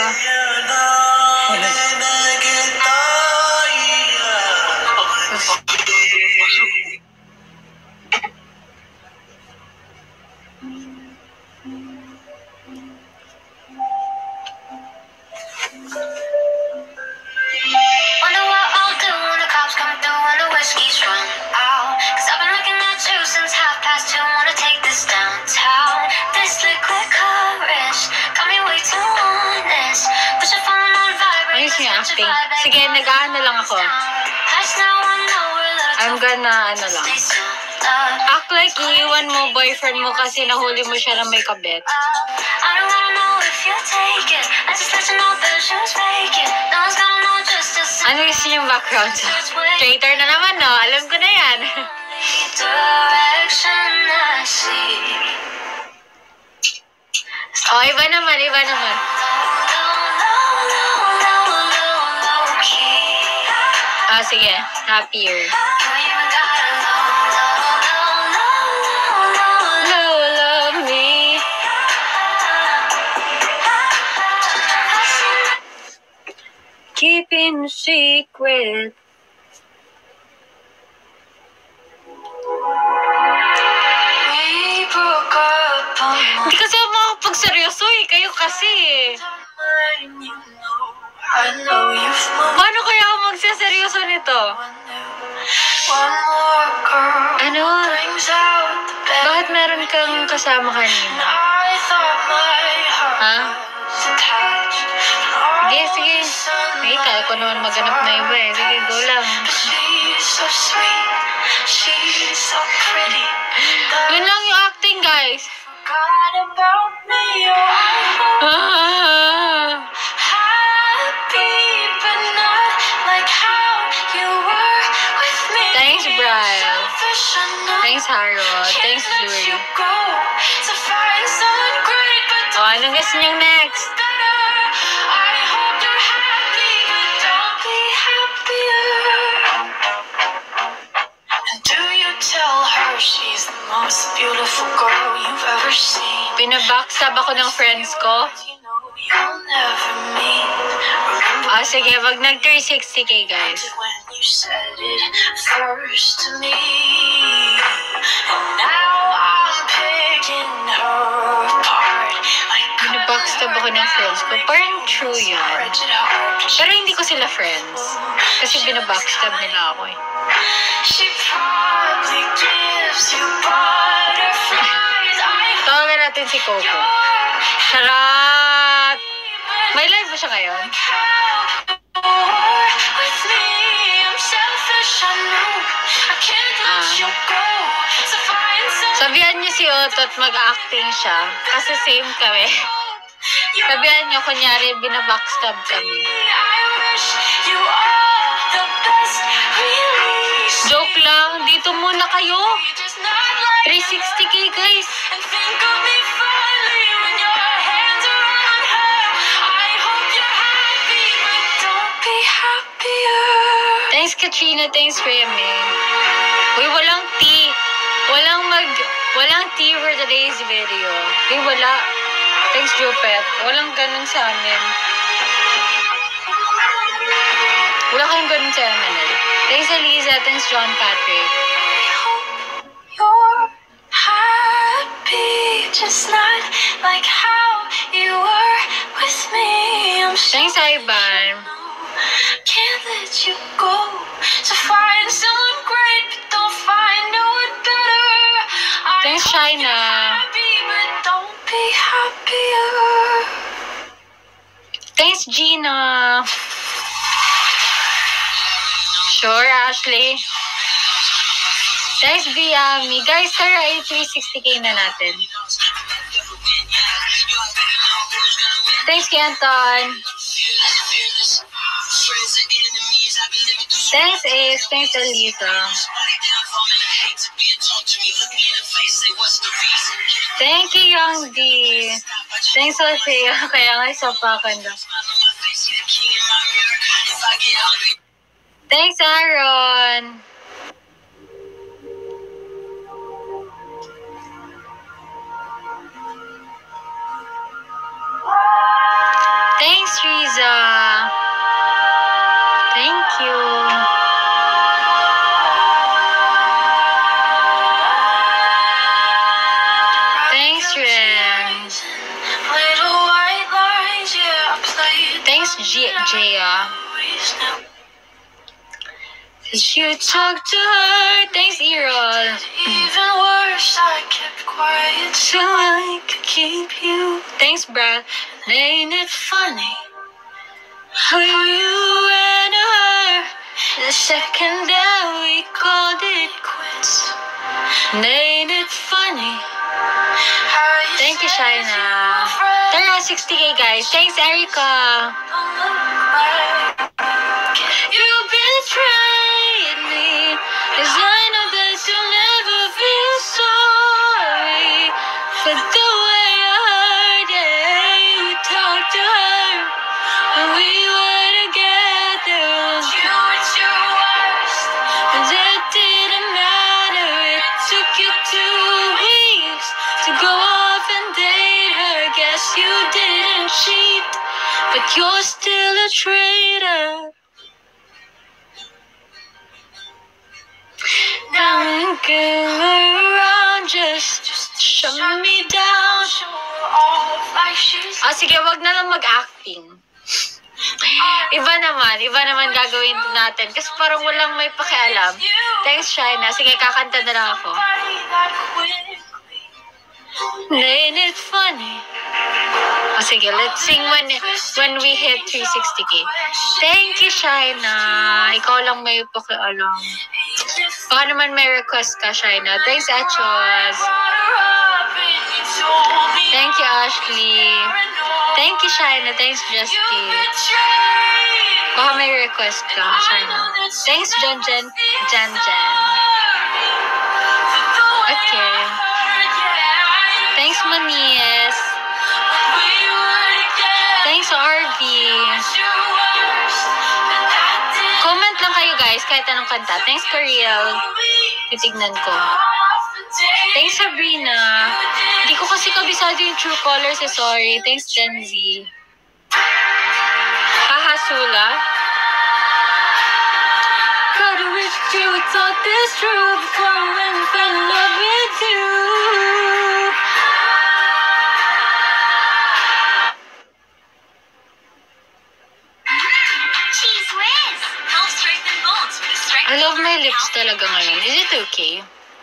Speaker 3: Wonder what I'll do when the cops come through and the whiskey's run out. Cause I've been looking at you since half past two. Wanna take this downtown. This liquid courage got me way too honest. Put your phone on vibrate.
Speaker 1: Ayos niya acting. Sige, nag-ano lang ako. I'm gonna, ano lang. Act like iiwan mo boyfriend mo kasi nahuli mo siya na may kabit.
Speaker 3: I don't wanna know if you take it. I just let you know that you was faking. No one's gonna know just to say.
Speaker 1: Ano gusto niyong background? Traitor na naman, no? Alam ko na yan.
Speaker 3: Direction I see.
Speaker 1: Oh, iba naman, iba naman. Ah, sige. Happier. Low, love me. Keeping a secret.
Speaker 3: We broke up on
Speaker 1: Hindi kasi ako makapagseryoso eh. Kayo kasi eh.
Speaker 3: mine, you know. I know you've moved
Speaker 1: Paano kaya ako magsaseryoso nito?
Speaker 3: one more girl.
Speaker 1: Ano?
Speaker 3: Brings out the best.
Speaker 1: Bakit meron kang kasama kanina?
Speaker 3: I thought my heart
Speaker 1: Ha?
Speaker 3: was attached.
Speaker 1: Sige, sige. Ay, kaya ko naman maganap na iba eh. Sige, go lang.
Speaker 3: She's so sweet. She's so pretty.
Speaker 1: Yun lang yung acting, guys.
Speaker 3: Forgot about me. Oh, I
Speaker 1: Ah.
Speaker 3: happy, but not like how you were with me.
Speaker 1: Thanks, Brian.
Speaker 3: Selfish, I know.
Speaker 1: Thanks, Harold. Thanks,
Speaker 3: Can't let
Speaker 1: Zuri.
Speaker 3: you go to find someone great, but
Speaker 1: O, anong gusto niyang next?
Speaker 3: better. I hope you're happy, but don't be happier. And do you tell her she's the most beautiful girl you've ever seen?
Speaker 1: Pinabackstab ako ng friends ko.
Speaker 3: You know you'll never meet. Remember
Speaker 1: Ah, sige, wag nag three sixty k, guys.
Speaker 3: when you said it first to me? And now I'm picking her apart. Like
Speaker 1: Pinabackstab ako ng friends ko. Parang true yan.
Speaker 3: wretched heart.
Speaker 1: Pero hindi ko sila friends. Kasi binabackstab nila ako eh.
Speaker 3: She probably gives you butterflies. I
Speaker 1: Tawagan natin si Coco.
Speaker 3: hope
Speaker 1: Charot! May live ba siya ngayon?
Speaker 3: with me. I'm selfish, I know. I can't let
Speaker 1: Ah.
Speaker 3: you go. So find someone.
Speaker 1: Sabihan niyo si Otot mag-acting siya. Kasi same kami. Sabihan niyo, kunyari, binabackstab kami.
Speaker 3: I wish you all the best. Release.
Speaker 1: Joke lang, dito muna kayo.
Speaker 3: Just not like
Speaker 1: three sixty k, guys.
Speaker 3: and think of me fondly when your hands are on her. I hope you're happy, but don't be happier.
Speaker 1: Thanks, Katrina. Thanks, Remy. Uy, walang tea. Walang mag... Walang tea for today's video. Uy, wala. Thanks, Jupet. Walang ganun sa amin. Wala kayong ganun sa amin. eh. Thanks, Eliza. Thanks, John Patrick.
Speaker 3: I hope you're happy, just not like how you were with me. I'm so
Speaker 1: Thanks, Ivan.
Speaker 3: can't let you go to find someone great, but don't find no one better. I
Speaker 1: Thanks,
Speaker 3: hope
Speaker 1: China.
Speaker 3: you're happy, but don't be happier.
Speaker 1: Thanks, Gina. Sure, Ashley. Thanks, Biami. Guys, tara, ay three sixty k na natin. Thanks, Kenton. Thanks, Ace. Thanks, Alita. Thank you, Young D. Thanks, Althea. Kaya nga isa pa kanda. Thanks, Aaron. Thanks, Riza. Thank you. Thanks, Ren. Thanks, J- Jaya. Cause you talk to her. Thanks, Errol.
Speaker 3: Even worse, I kept quiet
Speaker 1: So I could keep you. Thanks, Brad. Ain't it funny how you and her the second that we called it quits? Ain't it funny? Thank you, Shaina. Tara, sixty K guys. Thanks, Erica. You betrayed me, 'cause I know that you'll never feel sorry for the way I heard it. You talked to her when we were together,
Speaker 3: you at your worst.
Speaker 1: and it didn't matter. It took you two weeks to go off and date her. Guess you didn't cheat, but you're still a traitor. Now I'm going around just, just shut me down.
Speaker 3: Show off like she's
Speaker 1: Ah, sige, wag na lang mag-acting. Iba naman, iba naman gagawin natin. Kasi parang walang may pakialam. Thanks, Shaina. Sige, kakanta na lang ako.
Speaker 3: somebody that quickly.
Speaker 1: Ain't it funny? Oh, sige, let's sing when when we hit three sixty K. Thank you, Shaina. Ikaw lang may pakialam. Baka naman may request ka, Shaina. Thanks, Achos. Thank you, Ashley. Thank you, Shaina. Thanks, Justin. Baka may request ka, Shaina. Thanks, Jan Jan. Jan Jan. Okay. Thanks, Manies. Thanks, R V. Comment lang kayo, guys, kahit anong kanta. Thanks, Kariel. Titignan ko. Thanks, Sabrina. Hindi ko kasi kabisado yung true colors, eh, sorry. Thanks, Gen Z. Haha, Sula. Gotta wish you would talk this through before I went and fell in love with you.
Speaker 3: Cheese whiz.
Speaker 2: Help strengthen bones with a strength.
Speaker 1: I love my lips talaga ngayon. Is it okay?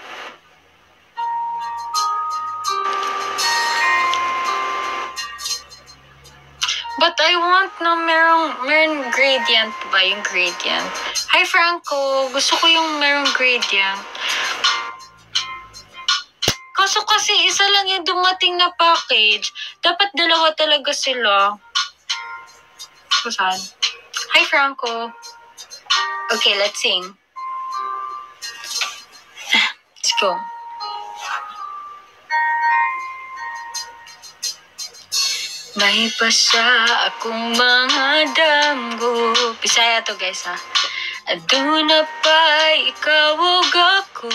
Speaker 1: But I want na merong, merong gradient ba yung gradient? Hi, Franco. Gusto ko yung merong gradient. Kaso kasi isa lang yung dumating na package. Dapat dalawa talaga sila. So, saan? Hi, Franco. Okay, let's sing. Let's go. May pasa akong mga damgo. Bisaya to, guys, ha? Aduna pa ikaw ug ako.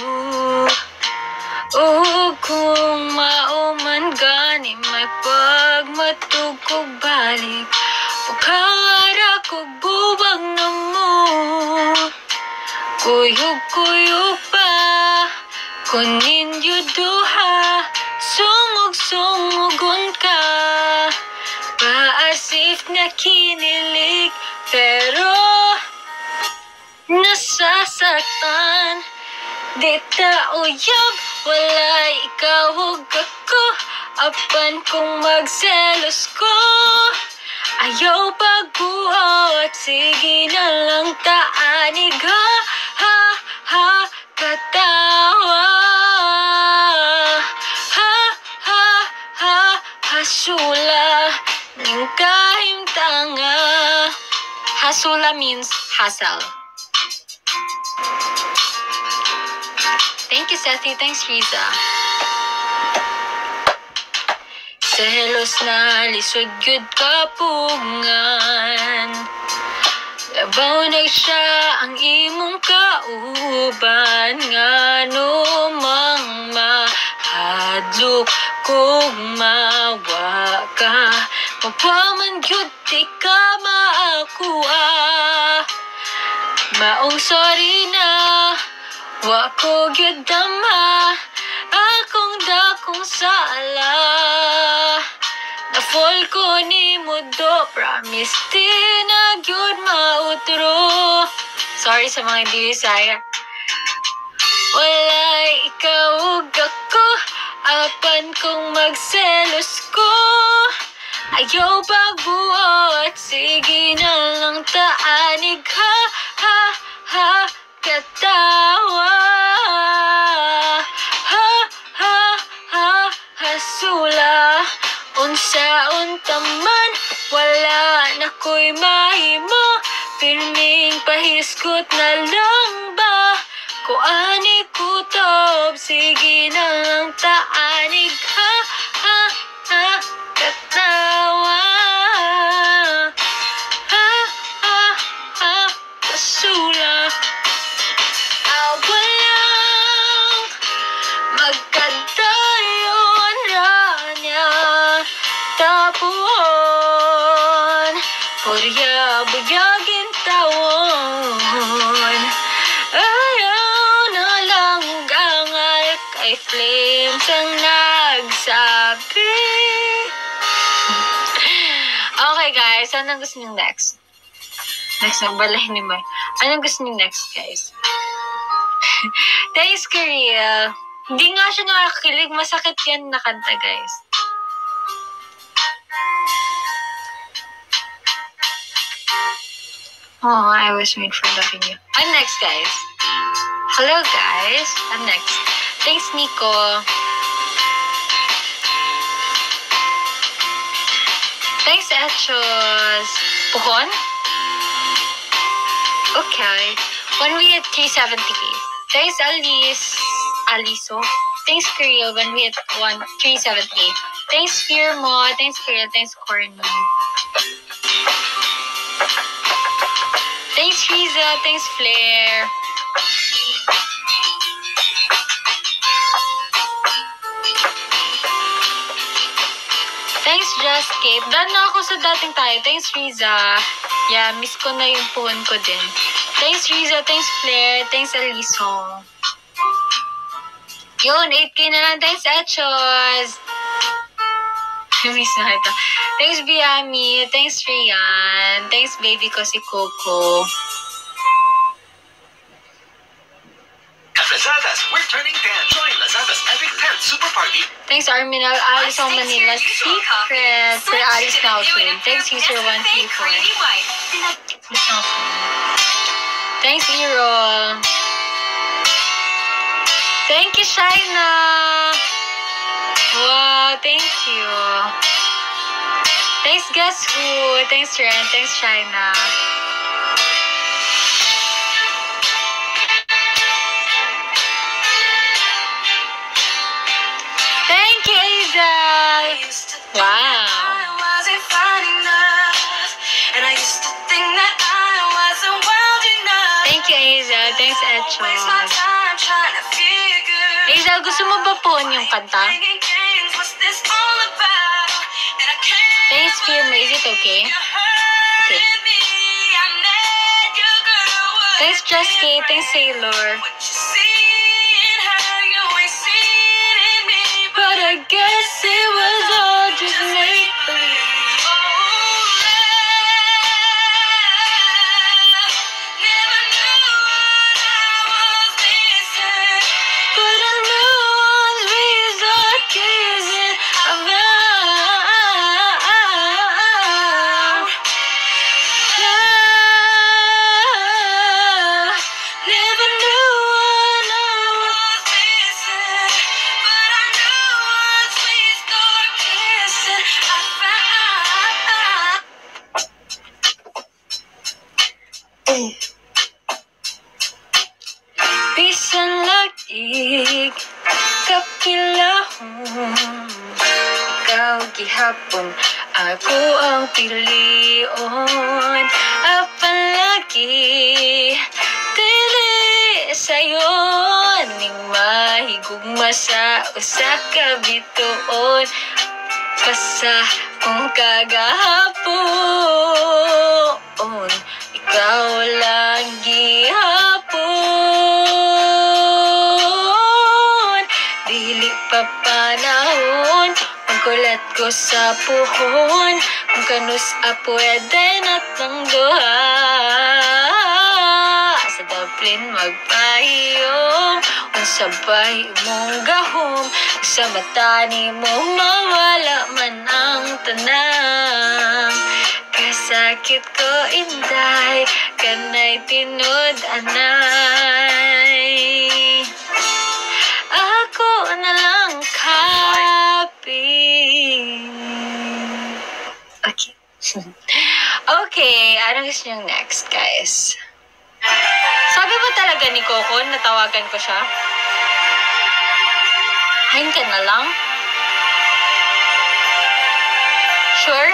Speaker 1: O kung mauman gani may pagmatugog balik. Pagkawara ko bubag na mo. Kuyog-kuyog pa kunin yu duha. Sungog-sungogon ka. Paasif na kinilig pero nasasaktan. Di ta uyab, wala ikaw ug ako. Apan kung magselos ko, ayaw pagbuhat. Sige na lang taanig ha, ha, ha, katawa. Ha, ha, ha, hasula ning kahimtanga. Hasula means hassle. Thank you, Sethy. Thanks, Riza. Selos na lisod gyud kapungan. Labaw na siya ang imong kauban. Ngano mang mahadlok kung mawa ka. Mapaman gyud di ka maakuha. Maong sorry na, wa ko gyud dama. Akong dakong sala. Na-fall ko ni mo do. Promise di na gyud mautro. Sorry sa mga hindi Bisaya. Walay ikaw ug ako. Apan kung magselos ko. Ayaw pagbuot. Sige na lang taanig. Ha, ha, ha, katawa. Ha, ha, ha, hasula. Unsa-unta man, wala na ko'y mahimo. Pirming pahiskot na lang ba? Kuani kutob, sige na lang taanig. Ha, ha, ha, katawa. Ha, ha, ha, kasula. Awalang magkadayon ranya. Tapuon, purya-buyagin tawon. Ayaw na lang gangal kay flames ang nagsabi. Okay guys, anong gusto niyo next? Next na balay ni May. Anong gusto niyo next guys? Thanks Korea. Hindi nga siya nakakilig. Masakit yan na kanta guys. Oh, I was made for loving you. I'm next, guys. Hello, guys. I'm next. Thanks, Nico. Thanks, Echos. Puhon? Okay. When we hit three seventy K. Thanks, Alice. Aliso. Thanks, Korea. When we hit one three seventy K. Thanks, Fear Mo. Thanks, Korea. Thanks, Corny. Thanks, Riza. Thanks, Flair. Thanks, Just Kate. Dan na ako sa dating tayo. Thanks, Riza. Yeah, miss ko na yung puhon ko din. Thanks, Riza. Thanks, Flair. Thanks, Aliso. Yun, eight K na lang. Thanks, Echos. Miss na ito. Thanks, Biami. Thanks, Rian. Thanks, baby ko si Coco.
Speaker 4: At Lazada's, we're turning ten. Join Lazada's Epic ten Super Party.
Speaker 1: Thanks, Arminal. Alice on Manila Secret. For Alice Nelson. Thanks, user one three four. Thanks, Ero. Thank you, Shaina. Wow, thank you. Thanks, Guess Who. Thanks, Ren. Thanks, Shaina. Thank you, Aza. Wow. Thank you, Aza. Thanks, Echo. Aza, gusto mo ba po yung kanta? Thanks, Fear Mo. Is it okay? Okay. Thanks, Just Kate. Thanks, Sailor. But I guess it was all just make-believe. But I knew once we start kissing, I'm out. Never knew kilahon. Ikaw gihapon, ako ang pilion. Apalagi dili sayo ning mahigugma sa usa ka bituon. Basta kung kagahapon, ikaw lang gihapon. Dili pa panahon, magkulat ko sa puhon. Kung kanus apwede natang duha, sa Dublin magpahiyom. Unsabay mong gahom, sa mata ni mo mawala man ang tanang. Kasakit ko inday, kanay tinud anay. Ako na lang kaping. Okay. Okay, anong gusto niyong next, guys? Sabi ba talaga ni Coco, natawagan ko siya? Hain ka na lang? Sure?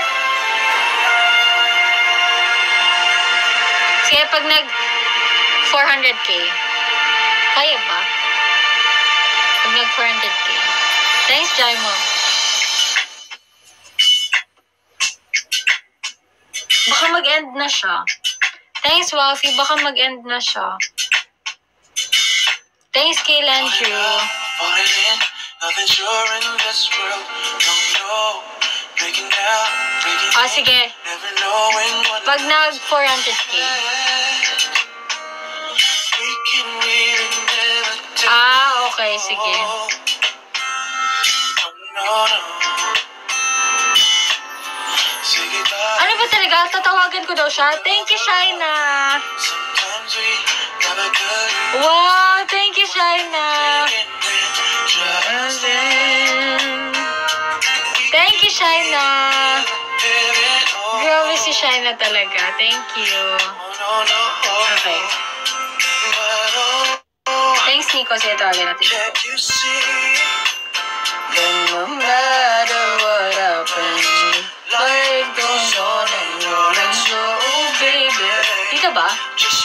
Speaker 1: Sige, pag nag four hundred K, kaya ba? Pag nag four hundred K. Thanks, Jaimo. Baka mag-end na siya. Thanks, Wafi. Baka mag-end na siya. Thanks, Kay Landrew. Ah, sige. Pag nag four hundred K. Ah, okay. Sige. Ano ba talaga? Tatawagan ko daw siya. Thank you, Shaina. Wow, thank you, Shaina. Thank you, Shaina. Grabe si Shaina talaga. Thank you. Okay. Thanks, Nico. Sige, tawagan natin. No matter what happens, life goes on and on and so, baby. Dito ba? Just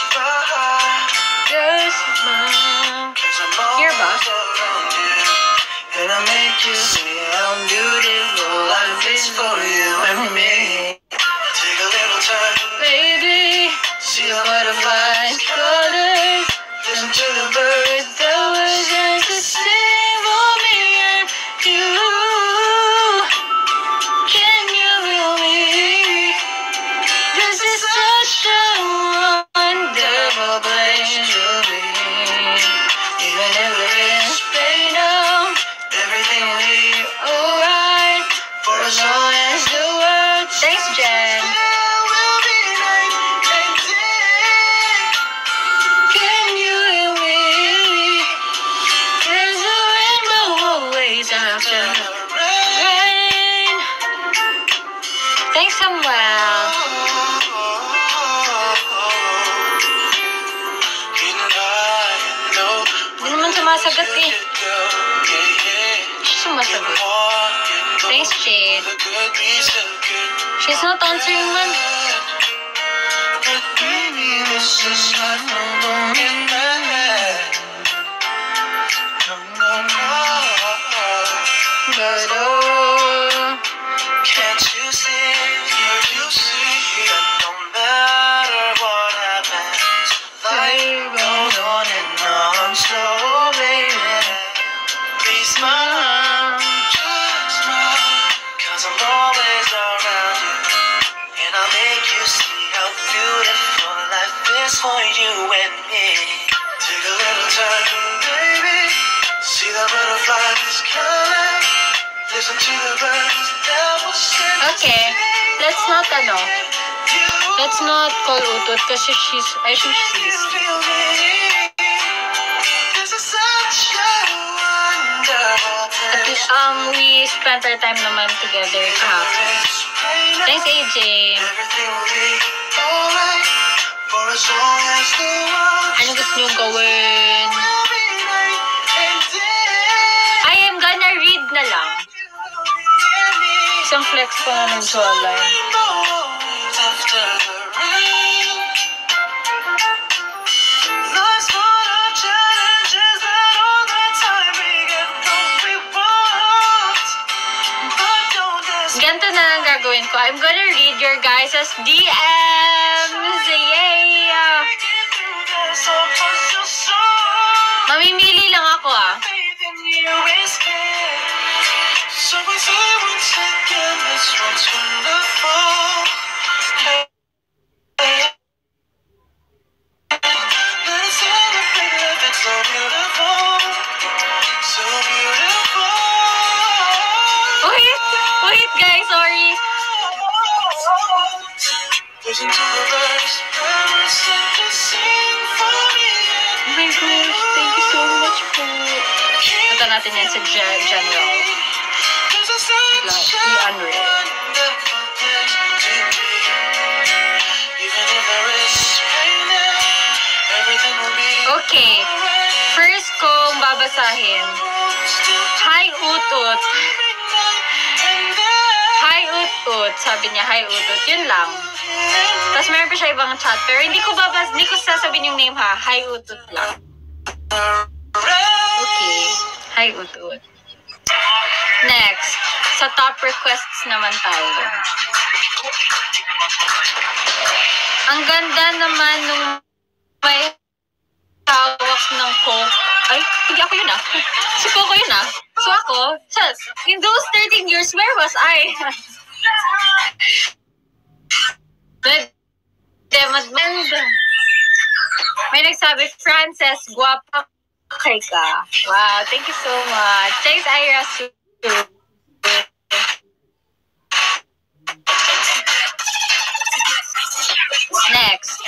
Speaker 1: smile. Here ba? And I make you see how beautiful life is for you and me. Take a little time, baby. See the butterflies, colors. Listen to the birds that were going to sing for me and you. Can you feel me? This is such a wonderful place to be. Even if there is pain now, everything will be alright. For as long as the world. Thanks, Jen. Can you hear me? There's a rainbow always after rain. Thanks, Samuel. Hindi naman sumasagot eh. She's sumasagot. Thanks, Jade. She's not answering man. But oh, can't you see, can't you see that no matter what happens, life goes on and on. So baby, please smile, just smile, cause I'm always around you. And I'll make you see how beautiful life is for you and me. Take a little time, baby, see the butterflies calling. Listen to the birds that will sing. Okay, let's not ano. Let's not call Utut kasi she's, I think she's At least, um, we spent our time naman together kahapon. Thanks, A J. Ano gusto nyo gawin? Ay, flex ko na ng jawline. Ganito na lang gagawin ko. I'm gonna read your guys' D Ms. Yay! Mamimili lang ako ah. Wait, wait guys, sorry. Oh my gosh, thank you so much po. Ito natin yan sa Gen General. Like, i-unread. Okay. First kong babasahin. Hi, Utut. Hi, Utut. Sabi niya, hi, Utut. Yun lang. Tapos meron pa siya ibang chat. Pero hindi ko babas, hindi ko sasabihin yung name ha. Hi, Utut lang. Okay. Hi, Utut. Next. Sa top requests naman tayo. Ang ganda naman nung may tawak ng Coke. Ay, hindi ako yun ah. Si Coco yun ah. So ako, just, in those thirteen years, where was I? But, maganda. May nagsabi, Frances, guwapa kay ka. Wow, thank you so much. Thanks, Ira. Next.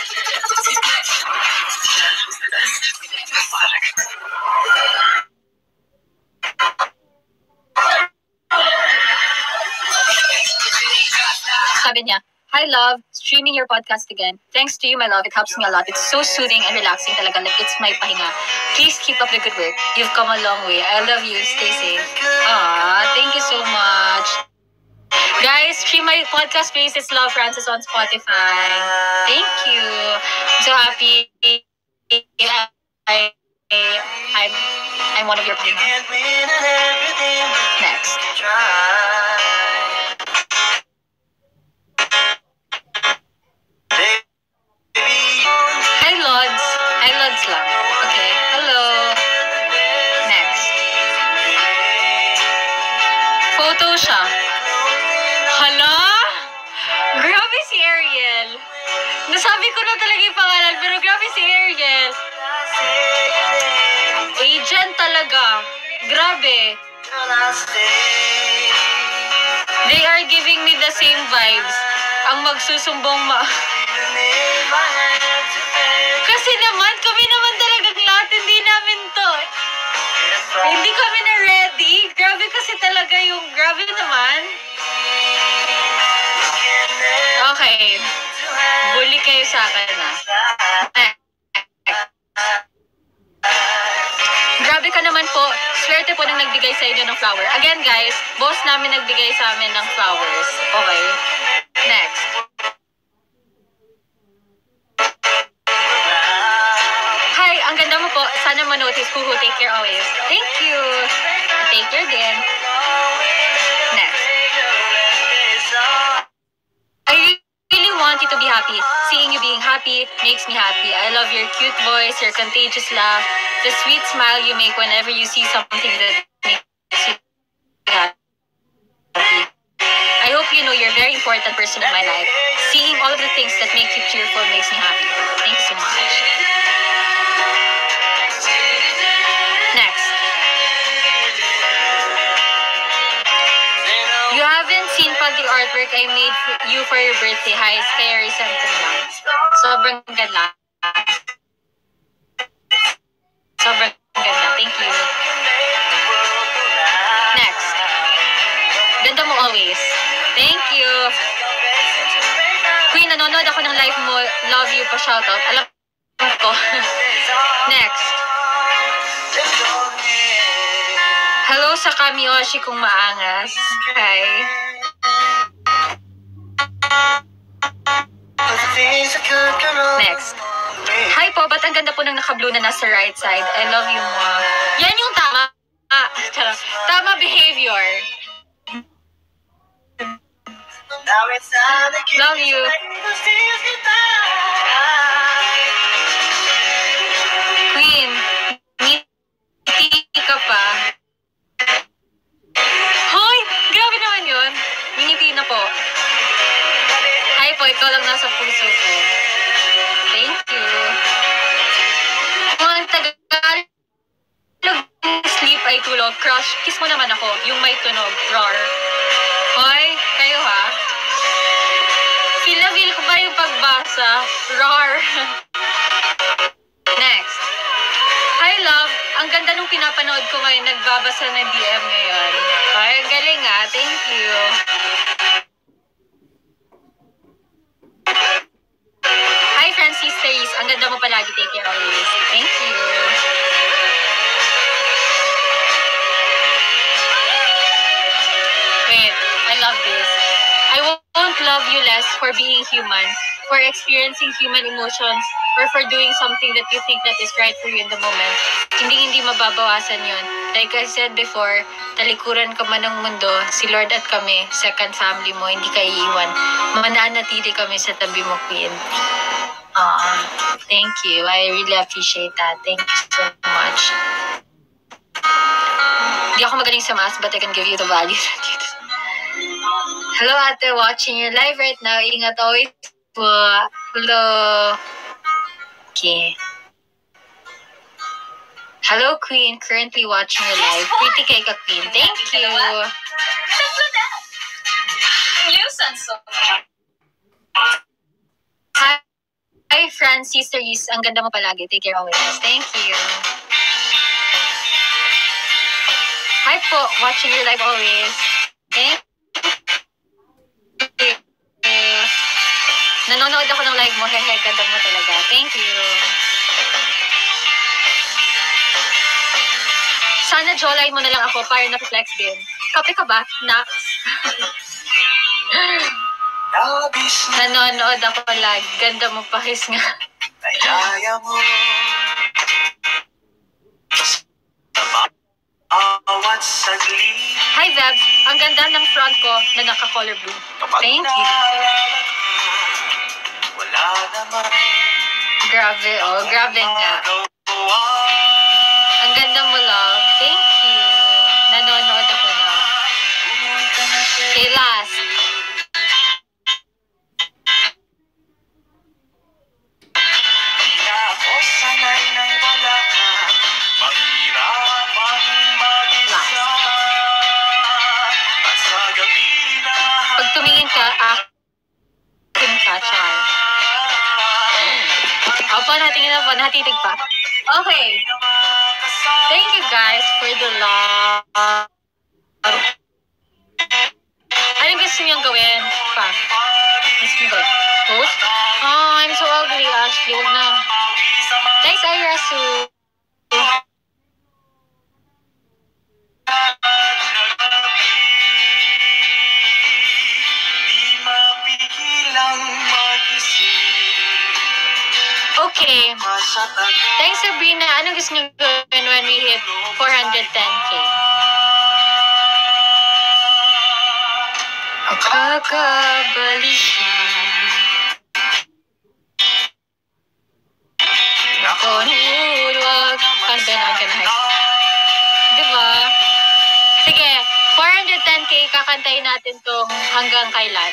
Speaker 1: Sabi niya, hi love, streaming your podcast again. Thanks to you, my love. It helps me a lot. It's so soothing and relaxing talaga. Like, it's my pahinga. Please keep up the good work. You've come a long way. I love you. Stay safe. Ah, thank you so much. Guys, stream my podcast please. It's Love Francis on Spotify. Thank you. I'm so happy. I, I, I'm, I'm one of your pahinga. Next. Hi, Lods. Hi, Lods lang. Okay. Hello. Next. Photo siya. Hala? Grabe si Ariel. Nasabi ko na talaga yung pangalan, pero grabe si Ariel. Agent talaga. Grabe. They are giving me the same vibes. Ang magsusumbong ma... Kasi naman, kami naman talagang lahat, hindi namin to. Hindi kami na ready. Grabe kasi talaga yung, grabe naman. Okay. Bully kayo sa akin na. Grabe ka naman po. Swerte po nang nagbigay sa inyo ng flower. Again guys, boss namin nagbigay sa amin ng flowers. Okay. Next. Hi, ang ganda mo po. Sana ma-notice ko who take care always. Thank you. Take care din. Next. I really want you to be happy. Seeing you being happy makes me happy. I love your cute voice, your contagious laugh, the sweet smile you make whenever you see something that makes you happy. I hope you know you're a very important person in my life. Seeing all of the things that make you cheerful makes me happy. Thank you so much. Next. You haven't seen pa the artwork I made for you for your birthday. Hi, Scary Something lang. Sobrang ganda. Sobrang ganda. Thank you. Next. Ganda mo always. Thank you. Queen, nanonood ako ng live mo. Love you pa, shoutout. Alam ko. Next. Hello sa Kamiyoshi kung maangas. Hi. Next. Hi po, ba't ang ganda po ng naka-blue na nasa right side? I love you mo. Yan yung tama. Ah, charot. Tama behavior. Love you. Queen, ngiti ka pa. Hoy, grabe naman yun. Ngiti na po. Hi po, ikaw lang nasa puso ko. Thank you. Kung ang Tagalog sleep ay tulog, crush, kiss mo naman ako. Yung may tunog, roar. Hoy, kayo ha? Feel na feel ko pa yung pagbasa. Roar. Next. Hi love, ang ganda nung pinapanood ko ngayon, nagbabasa ng D M ngayon. Ay, galing nga. Thank you. Hi Francis Therese, ang ganda mo palagi. Take care always. Thank you. Wait, I love this. I won't love you less for being human, for experiencing human emotions, or for doing something that you think that is right for you in the moment. Hindi hindi mababawasan yun. Like I said before, talikuran ka man ng mundo, si Lord at kami, second family mo, hindi ka iiwan. Mananatili kami sa tabi mo, Queen. Uh, thank you. I really appreciate that. Thank you so much. Hindi ako magaling sa math, but I can give you the value that you deserve. Hello, ate, watching your live right now. Ingat always po. Hello. Okay. Hello, Queen. Currently watching your live. Pretty kay ka, Queen. Thank you.
Speaker 2: Nuisance.
Speaker 1: Hi, Hi Francis Therese. Ang ganda mo palagi. Take care always. Thank you. Hi po. Watching your live always. Thank you. Nanonood ako ng live mo. Hehe, ganda mo talaga. Thank you. Sana jawline mo na lang ako para na-flex din. Kape ka ba? Nax. Nanonood ako live. Ganda mo pakis nga. Hi, Vebs. Ang ganda ng front ko na naka-color blue. Thank you. Grabe, oh. Grabe nga. Ang ganda mo, love. Thank you. Nanonood ako na. Okay, last. Pag tumingin ka, akin ka, char. Opo, natingin na po. Natitig pa. Okay. Thank you guys for the love. Anong gusto niyong gawin? Pa. Gusto niyo gawin? Post? Oh, I'm so ugly, Ashley. Huwag na. Thanks, Ira Sue. Okay. Thanks, Sabrina. Anong gusto niyo gawin when we hit four hundred ten K? Kakabalik ako nulwag. Paano ba naman ka na high? Diba? Sige, four hundred ten K kakantayin natin tong hanggang kailan.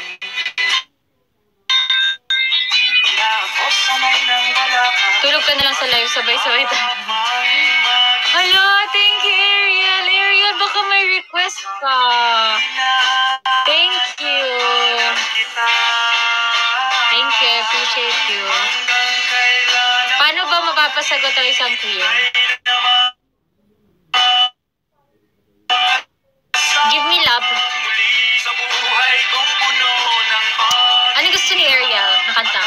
Speaker 1: Tulog ka na lang sa live, sabay-sabay tayo. Hello, thank you, Ariel. Ariel, baka may request ka. Thank you. Thank you, I appreciate you. Paano ba mapapasagot ang isang queen? Give me love. Ano gusto ni Ariel na kanta?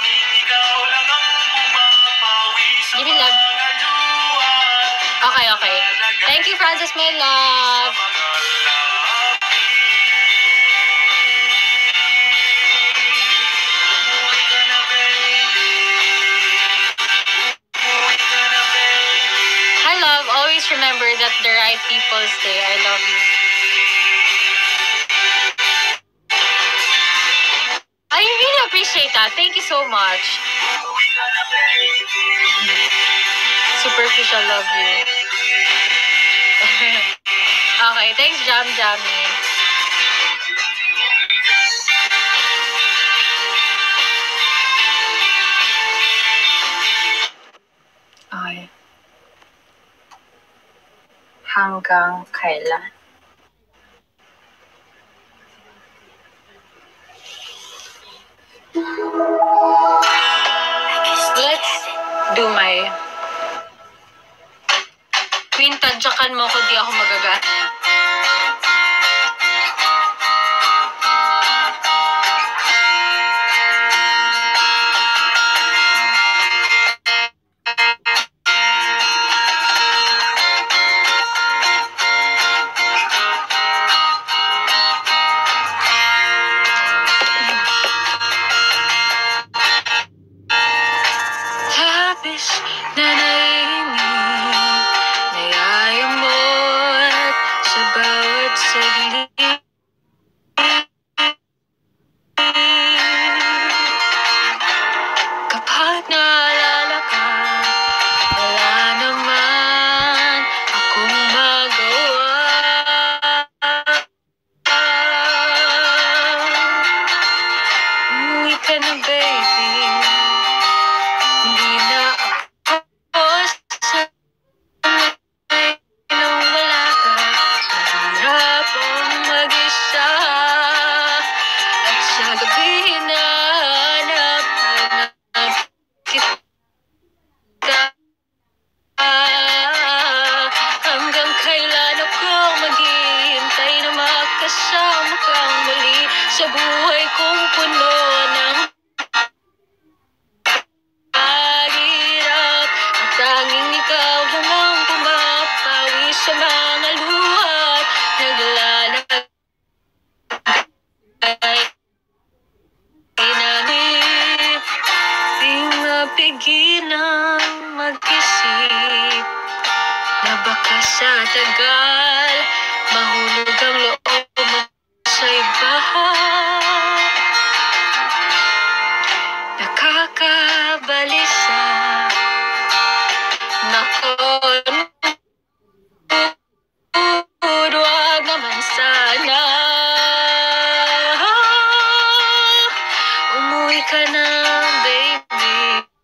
Speaker 1: Give me love. Okay, okay. Thank you, Francis, my love. that the right people stay. I love you. I really appreciate that. Thank you so much. Superficial love you. Okay, thanks Jam Jammy. Okay. Hanggang kailan? Let's do my... Queen, tadyakan mo ko, di ako magagata. Labis na naiinip, nayayamot sa bawat saglit. Kapag naalala ka, wala naman akong magawa. Umuwi ka na, baby. Hindi na ako sanay nang wala ka. Mahirap ang mag-isa. At sa gabi hinahanap-hanap kita. Hanggang kailan ako maghihintay na makasama kang muli sa buhay kong puno ng hirap. Ang tanging ikaw lang ang pumapawi sa mga luhat. Naglalagay namin, di mapigilang mag-isip na baka sa tagal mahulog ang loob mo sa iba. Nakakabalisa. Nako, wag naman sana. Umuwi ka na, baby.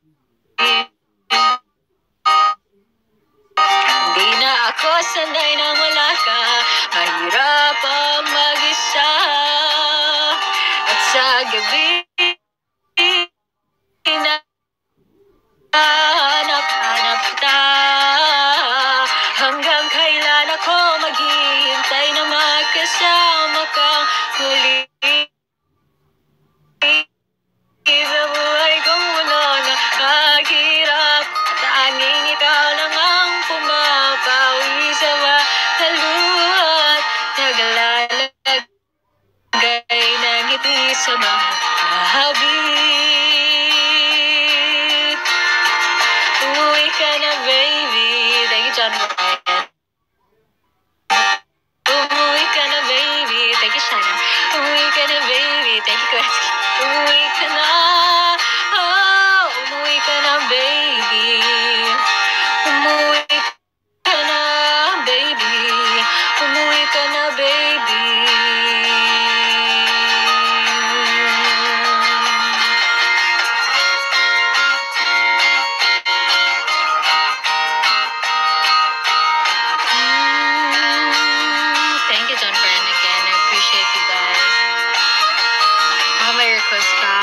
Speaker 1: Hindi na ako sanay nang wala ka. Mahirap ang mag-isa. At sa gabi hinahanap-hanap kita. Hanggang kailan ako maghihintay na magkasama kang muli. Sa buhay kong wala na kahirap. Tanging ikaw lang ang pumapawi sa mga luhat. Naglalagay ng ngiti sa mga labi. Umuwi ka na, baby. Thank you, John Ryan. Umuwi ka na, baby. Thank you, Shana. Umuwi ka na, baby. Thank you, Kwetsky. Umuwi ka na. Oh, umuwi ka na, baby. Umuwi ka na, baby. Umuwi ka na, baby. Mm, thank you, John Brand, again. I appreciate you guys. Baka may request ka.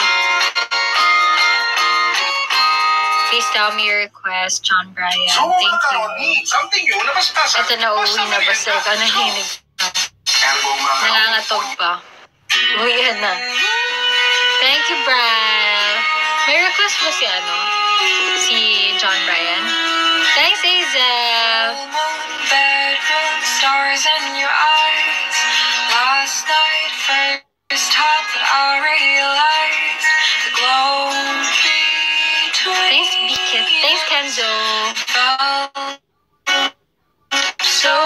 Speaker 1: Please tell me your request, John Brian.
Speaker 4: So,
Speaker 1: Thank
Speaker 4: nagkaroon
Speaker 1: you.
Speaker 4: ni something yun na basta sa...
Speaker 1: Ito na uuwi na basta ka nahinig. Nangangatog pa. Uwihan na. Thank you, Brian. May request ba si ano? Si John Brian? Thanks, Hazel.
Speaker 5: Bedroom stars in your eyes. Last night, first time that I realized the glow between
Speaker 1: Thanks, Bikit. Thanks, Kenzo.
Speaker 5: felt so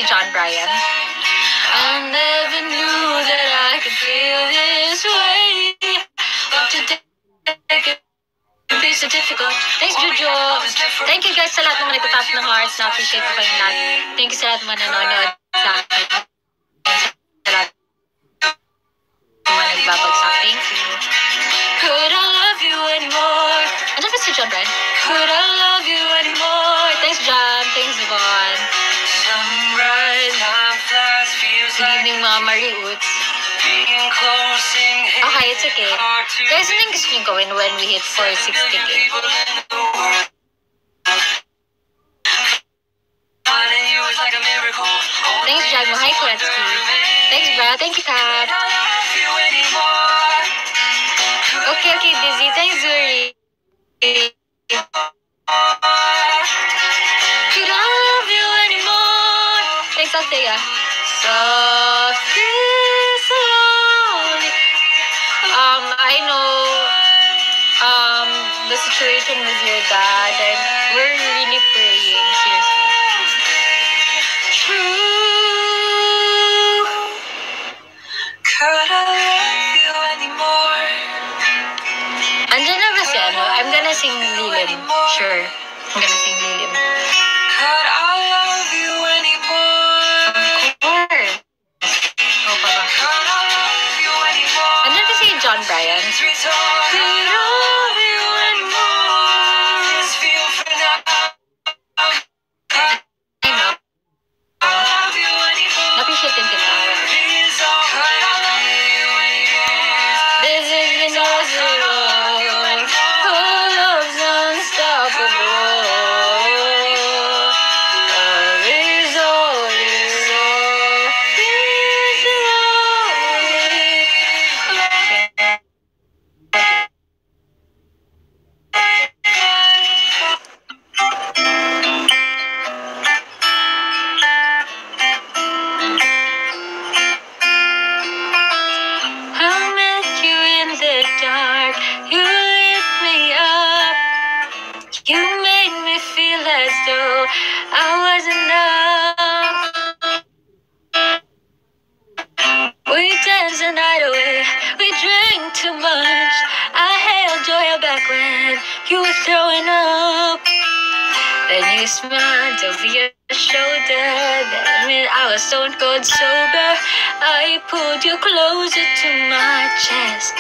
Speaker 1: John Bryan. I never knew that I could feel this way. But today, it's so difficult. Thanks, Juju. Thank you guys sa lahat ng mga nagtatap ng hearts. Na-appreciate ko kayong lahat. Thank you sa lahat ng mga nanonood sa akin. Sa lahat ng mga nagbabagsak. Thank you. Could I love you anymore? Ano ba si John Bryan? Could I love you anymore? Thanks, John. Thanks, Yvonne.
Speaker 5: Sunrise, time flies, feels
Speaker 1: Good
Speaker 5: like
Speaker 1: evening, mga Marie Oots.
Speaker 5: being close in hate.
Speaker 1: Okay, it's okay. Guys, ano yung gusto nyo gawin when we hit four sixty k?
Speaker 5: People in the world. Finding you is like a miracle.
Speaker 1: Thanks, Jago. Hi, Kuretsky. Thanks, bro. Thank you, Kat.
Speaker 5: I don't love you anymore.
Speaker 1: Okay, okay, Dizzy. Thanks, Zuri. Could I love you anymore? Thanks, Althea. Softly, slowly. Um, I know um the situation with your dad, and we're really praying, seriously. True.
Speaker 5: Could I love you anymore?
Speaker 1: Andyan na ba si ano? I'm gonna sing Lilim. Sure. I'm gonna sing Lilim.
Speaker 5: Could I love you anymore?
Speaker 1: Or, oh, pa ba?
Speaker 5: Could I love you anymore?
Speaker 1: Andyan ba si John Bryan?
Speaker 5: Could I love you anymore? This feel for now. Could
Speaker 1: I know.
Speaker 5: I love you anymore?
Speaker 1: Na-appreciate din kita.
Speaker 5: Please, oh, could I love you anymore?
Speaker 1: This is the Nazareth. Oh, love's unstoppable. Love is all is all. Is I met you in the dark. You lit me up. You made me feel as though I was enough. We danced the night away. We drank too much. I held your hair back when you were throwing up. Then you smiled over your shoulder. That meant I was stone cold sober. I pulled you closer to my chest.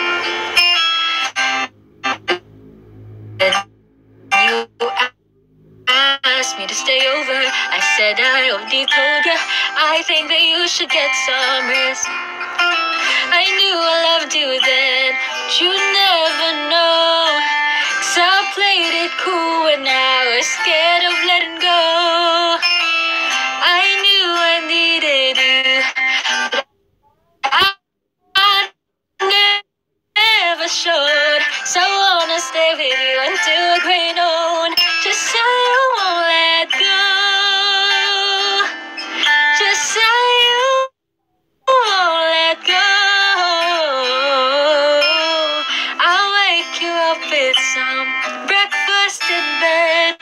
Speaker 1: And you asked me to stay over. I said I already told you. I think that you should get some rest. I knew I loved you then, but you never know. 'Cause I played it cool when I was scared of letting go. I knew I needed you, but I, I never showed. So I wanna stay with you until we're great old. Just so you won't let go. Just so you won't let go. I'll wake you up with some breakfast in bed.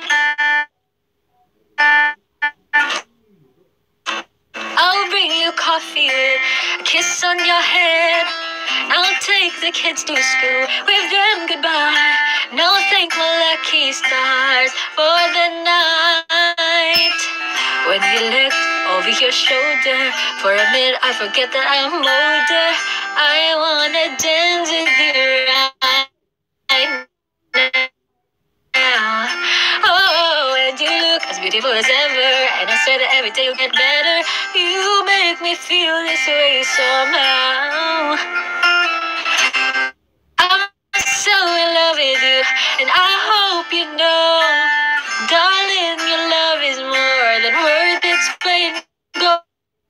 Speaker 1: I'll bring you coffee with a kiss on your head. I'll take the kids to school, wave them goodbye. And I'll thank my lucky stars for the night. When you looked over your shoulder, for a minute I forget that I'm older. I wanna dance with you right now. Oh, and you look as beautiful as ever, and I swear that every day you get better. You make me feel this way somehow. I'm so in love with you, and I hope you know, darling, your love is more than worth its weight in gold.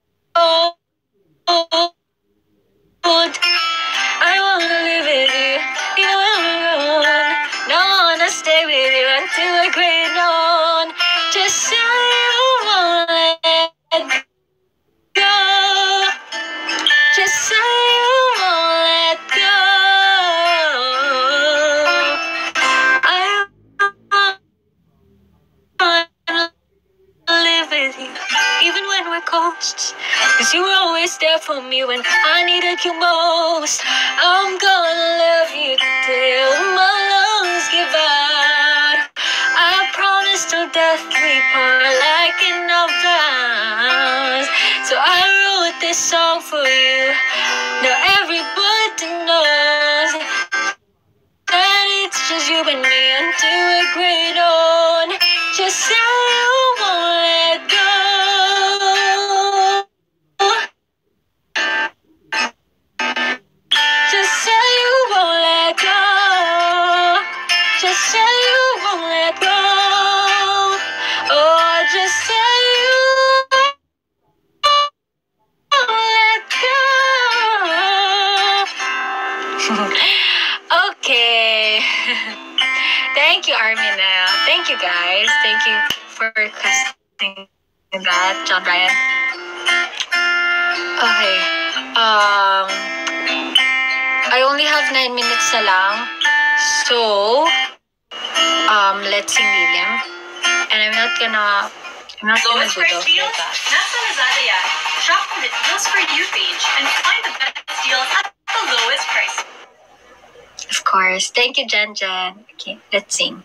Speaker 1: I wanna live with you, you on your own. No, I wanna stay with you until we're great on. Just so you won't let go. Just so you won't let go. I wanna live with you. even when we're close. Cause you were always there for me when I needed you most. I'm gonna love you till my lungs give out. I promise till death we part like in our vows. So I wrote this song for you. Now everybody knows that it's just you and me until we're great on. Just say you won't let go. Just say you won't let go. Just say you won't let go. Oh, just say you won't let go. Okay. Thank you, Armina. Thank you, guys. Thank you for requesting that, John Ryan. Okay. Um, I only have nine minutes na lang. So, um, let's sing William. And I'm not gonna, I'm not gonna
Speaker 2: Lowest
Speaker 1: do
Speaker 2: price
Speaker 1: those
Speaker 2: deals?
Speaker 1: like that.
Speaker 2: Nasa Lazada yan. Shop on the Deals for You page and find the best deals at the lowest price.
Speaker 1: Of course. Thank you, Jen Jen. Okay, let's sing.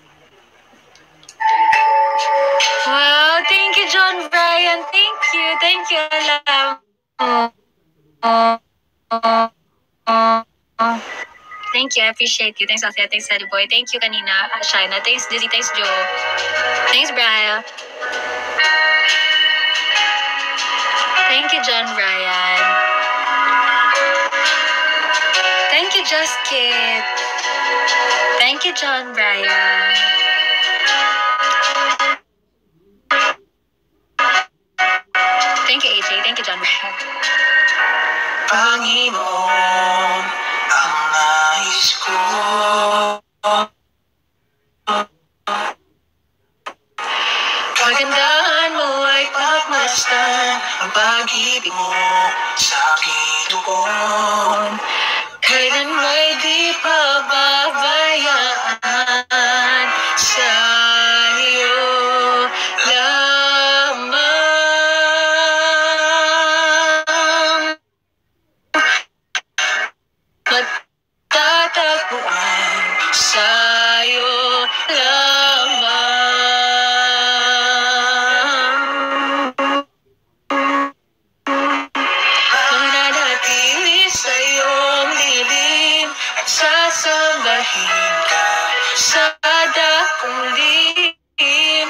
Speaker 1: Wow, thank you, John Brian. Thank you. Thank you, Alam. Oh, oh, oh, oh, oh. Thank you. I appreciate you. Thanks, Althea. Thanks, Daddy Boy. Thank you, kanina. uh, Shaina. Thanks, Dizzy. Thanks, Joe. Thanks, Brian. Thank you, John Brian. Thank you, Just Kid. Thank you, John Brian. Thank you, A J. Thank you, John Brian.
Speaker 5: Panginoon, ang nais ko. Kagandahan mo ay pagmasdan ang pag-ibig mo sa aking tugon. Kailan mo'y di pababayaan sa iyo lamang. Magtatagpuan sa iyo lamang. Mananatili sa iyong dilim at sasambahin ka sa dakong lim.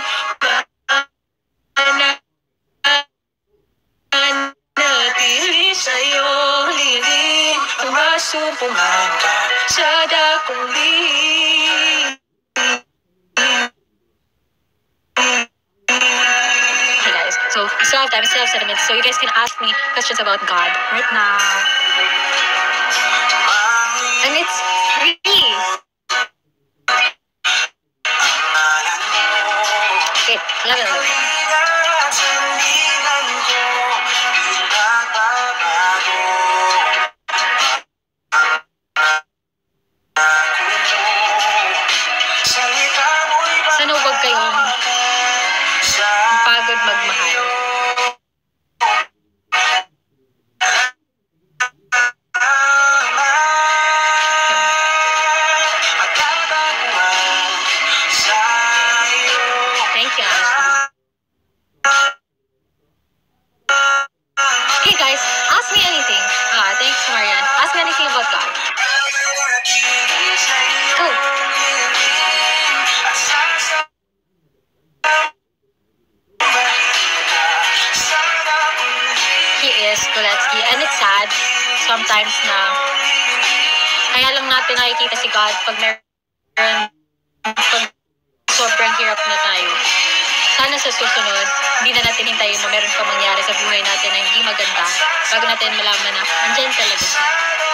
Speaker 5: Mananatili sa iyong dilim at masumpungan ka sa dakong lim.
Speaker 1: Hey guys, so I still have time, I still have seven minutes, so you guys can ask me questions about God right now. And it's free. Okay, love it, love it. Sana huwag kayong pagod magmahal. Thank you, Ashley. Hey guys, ask me anything. Ah, thanks, Marian. Ask me anything about God. Go. He is Goletsky, and it's sad sometimes na kaya lang natin nakikita si God pag meron pag sobrang hirap na tayo. Sana sa susunod, hindi na natin hintayin na meron pa mangyari sa buhay natin na hindi maganda bago natin malaman na andyan talaga siya.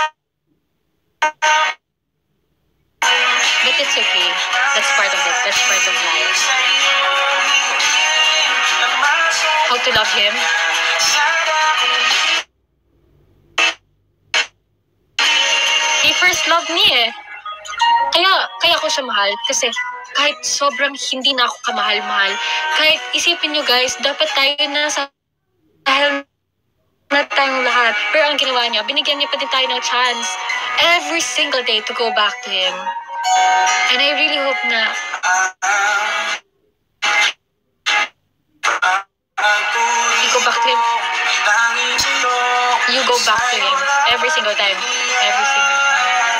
Speaker 1: But it's okay. That's part of it. That's part of life. How to love Him? He first loved me eh. Kaya, kaya ko siya mahal. Kasi kahit sobrang hindi na ako kamahal-mahal, kahit isipin nyo guys, dapat tayo na sa dahil na tayong lahat. Pero ang ginawa niya, binigyan niya pa din tayo ng chance every single day to go back to him. And I really hope na you go back to him. You go back to him every single time. Every single time.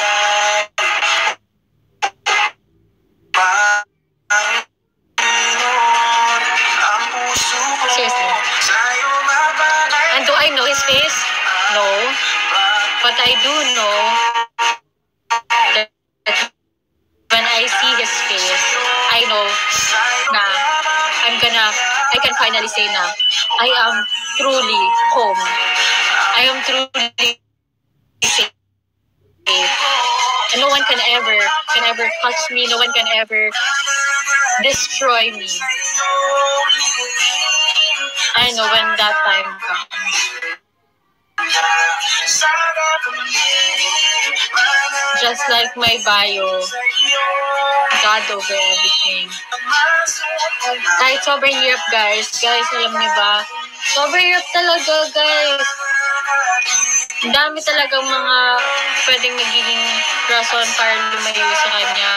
Speaker 1: Seriously. And do I know his face? No. But I do know that when I see his face, I know na I'm gonna, I can finally say na I am truly home. I am truly safe. And no one can ever, can ever touch me. No one can ever destroy me. I know when that time comes. Just like my bio, God over everything. Kahit sobrang hirap, guys. Guys, alam niyo ba? Sobrang hirap talaga, guys. Ang dami talagang mga pwedeng magiging rason para lumayo sa kanya.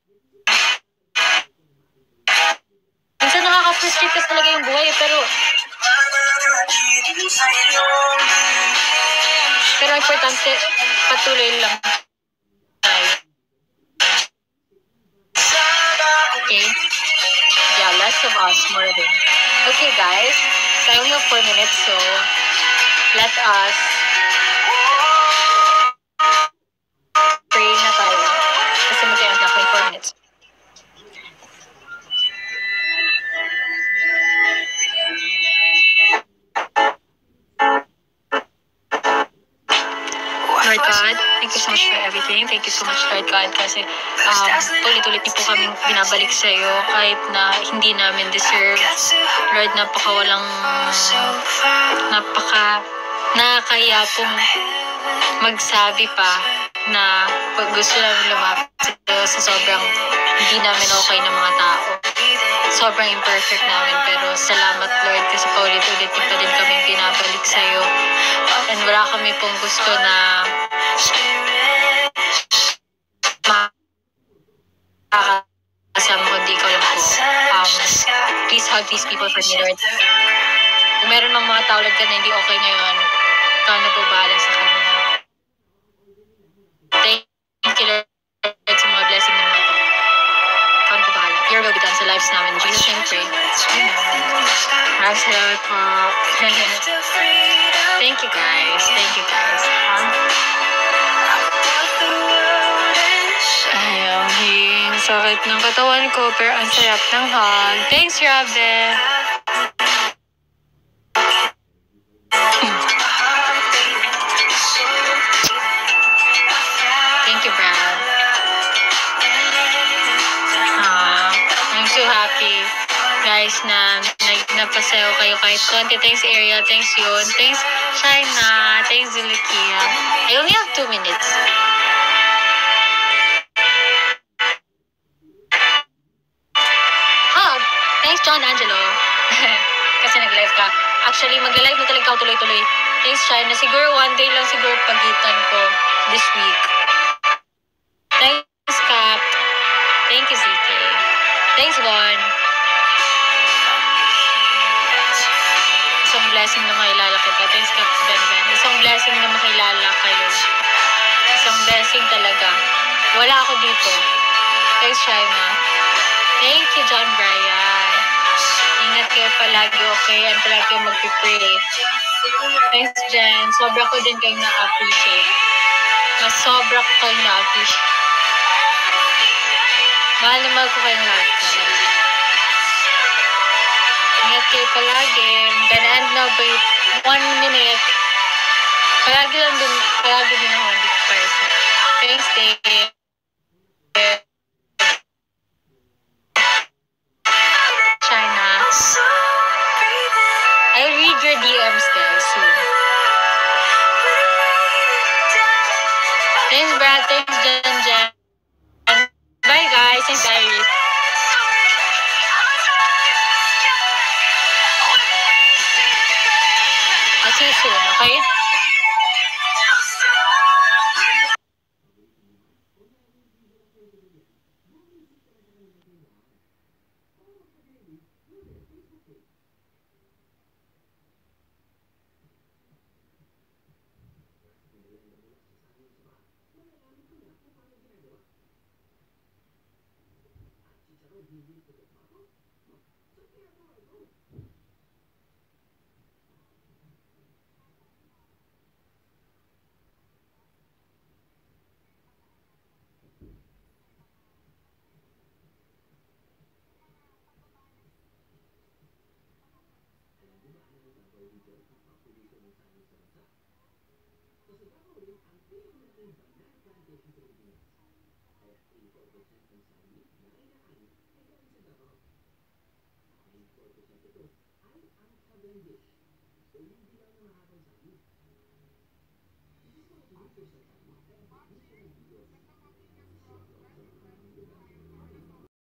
Speaker 1: Minsan nakaka-frustrate kasi talaga yung buhay, pero pero importante, patuloy lang tayo. Okay? Yeah, less of us, more than. Okay, guys. So I only have four minutes, so let us pray na tayo. Kasi mag-end na four minutes. Lord God, thank you so much for everything. Thank you so much, Lord God, kasi um, ulit-ulit niyo po kaming binabalik sa iyo kahit na hindi namin deserve. Lord, napaka walang, napaka nakakaya pong magsabi pa na pag gusto namin lumapit sa iyo sa sobrang hindi namin okay na mga tao. Sobrang imperfect namin, pero salamat, Lord, kasi paulit-ulit niyo pa din kaming binabalik sa iyo. And wala kami pong gusto na makakasama kundi ikaw lang po. Um, please hug these people for me, Lord. Kung meron mang mga tao lang ka na hindi okay ngayon, ikaw na po bahala sa kanila. Thank you, Lord, sa mga blessing ng mga to. Ikaw na po bahala. Your will be done sa lives namin. Jesus name pray. Maraming salamat po. Thank you, guys. Thank you, guys. Um, Ayaw, hing sakit ng katawan ko, pero ang sarap ng hug. Thanks, Rabe. Thank you, Brad. Ah, I'm so happy, guys, na nag napasayaw kayo kahit konti. Thanks, Ariel. Thanks, Yun. Thanks, China. Thanks, Zulikia. I only have two minutes. Hug! Thanks, John Angelo. Kasi nag-live ka. Actually, mag-live na talaga ako tuloy-tuloy. Thanks, China. Siguro one day lang siguro pagitan ko this week. Thanks, Cap. Thank you, Z K. Thanks, Von. Isang blessing na makilala kita. Thanks, Cap Ben Ben. Isang blessing na makilala kayo. Isang blessing talaga. Wala ako dito. Thanks, China. Thank you, John Brian. Ingat kayo palagi, okay? And palagi kayo mag-pray. Thanks, Jen. Sobra ko din kayong na-appreciate. Mas sobra ko kayong na-appreciate. Mahal na mahal ko kayong lahat. Ingat kayo palagi. I'm gonna end now by one minute. Palagi lang din, palagi din ako hindi ko person. Thanks, Dave. China. I'll read your D Ms there soon. Thanks, Brad. Thanks, Jen Jen. Bye, guys. Thanks, Iris. soon, okay?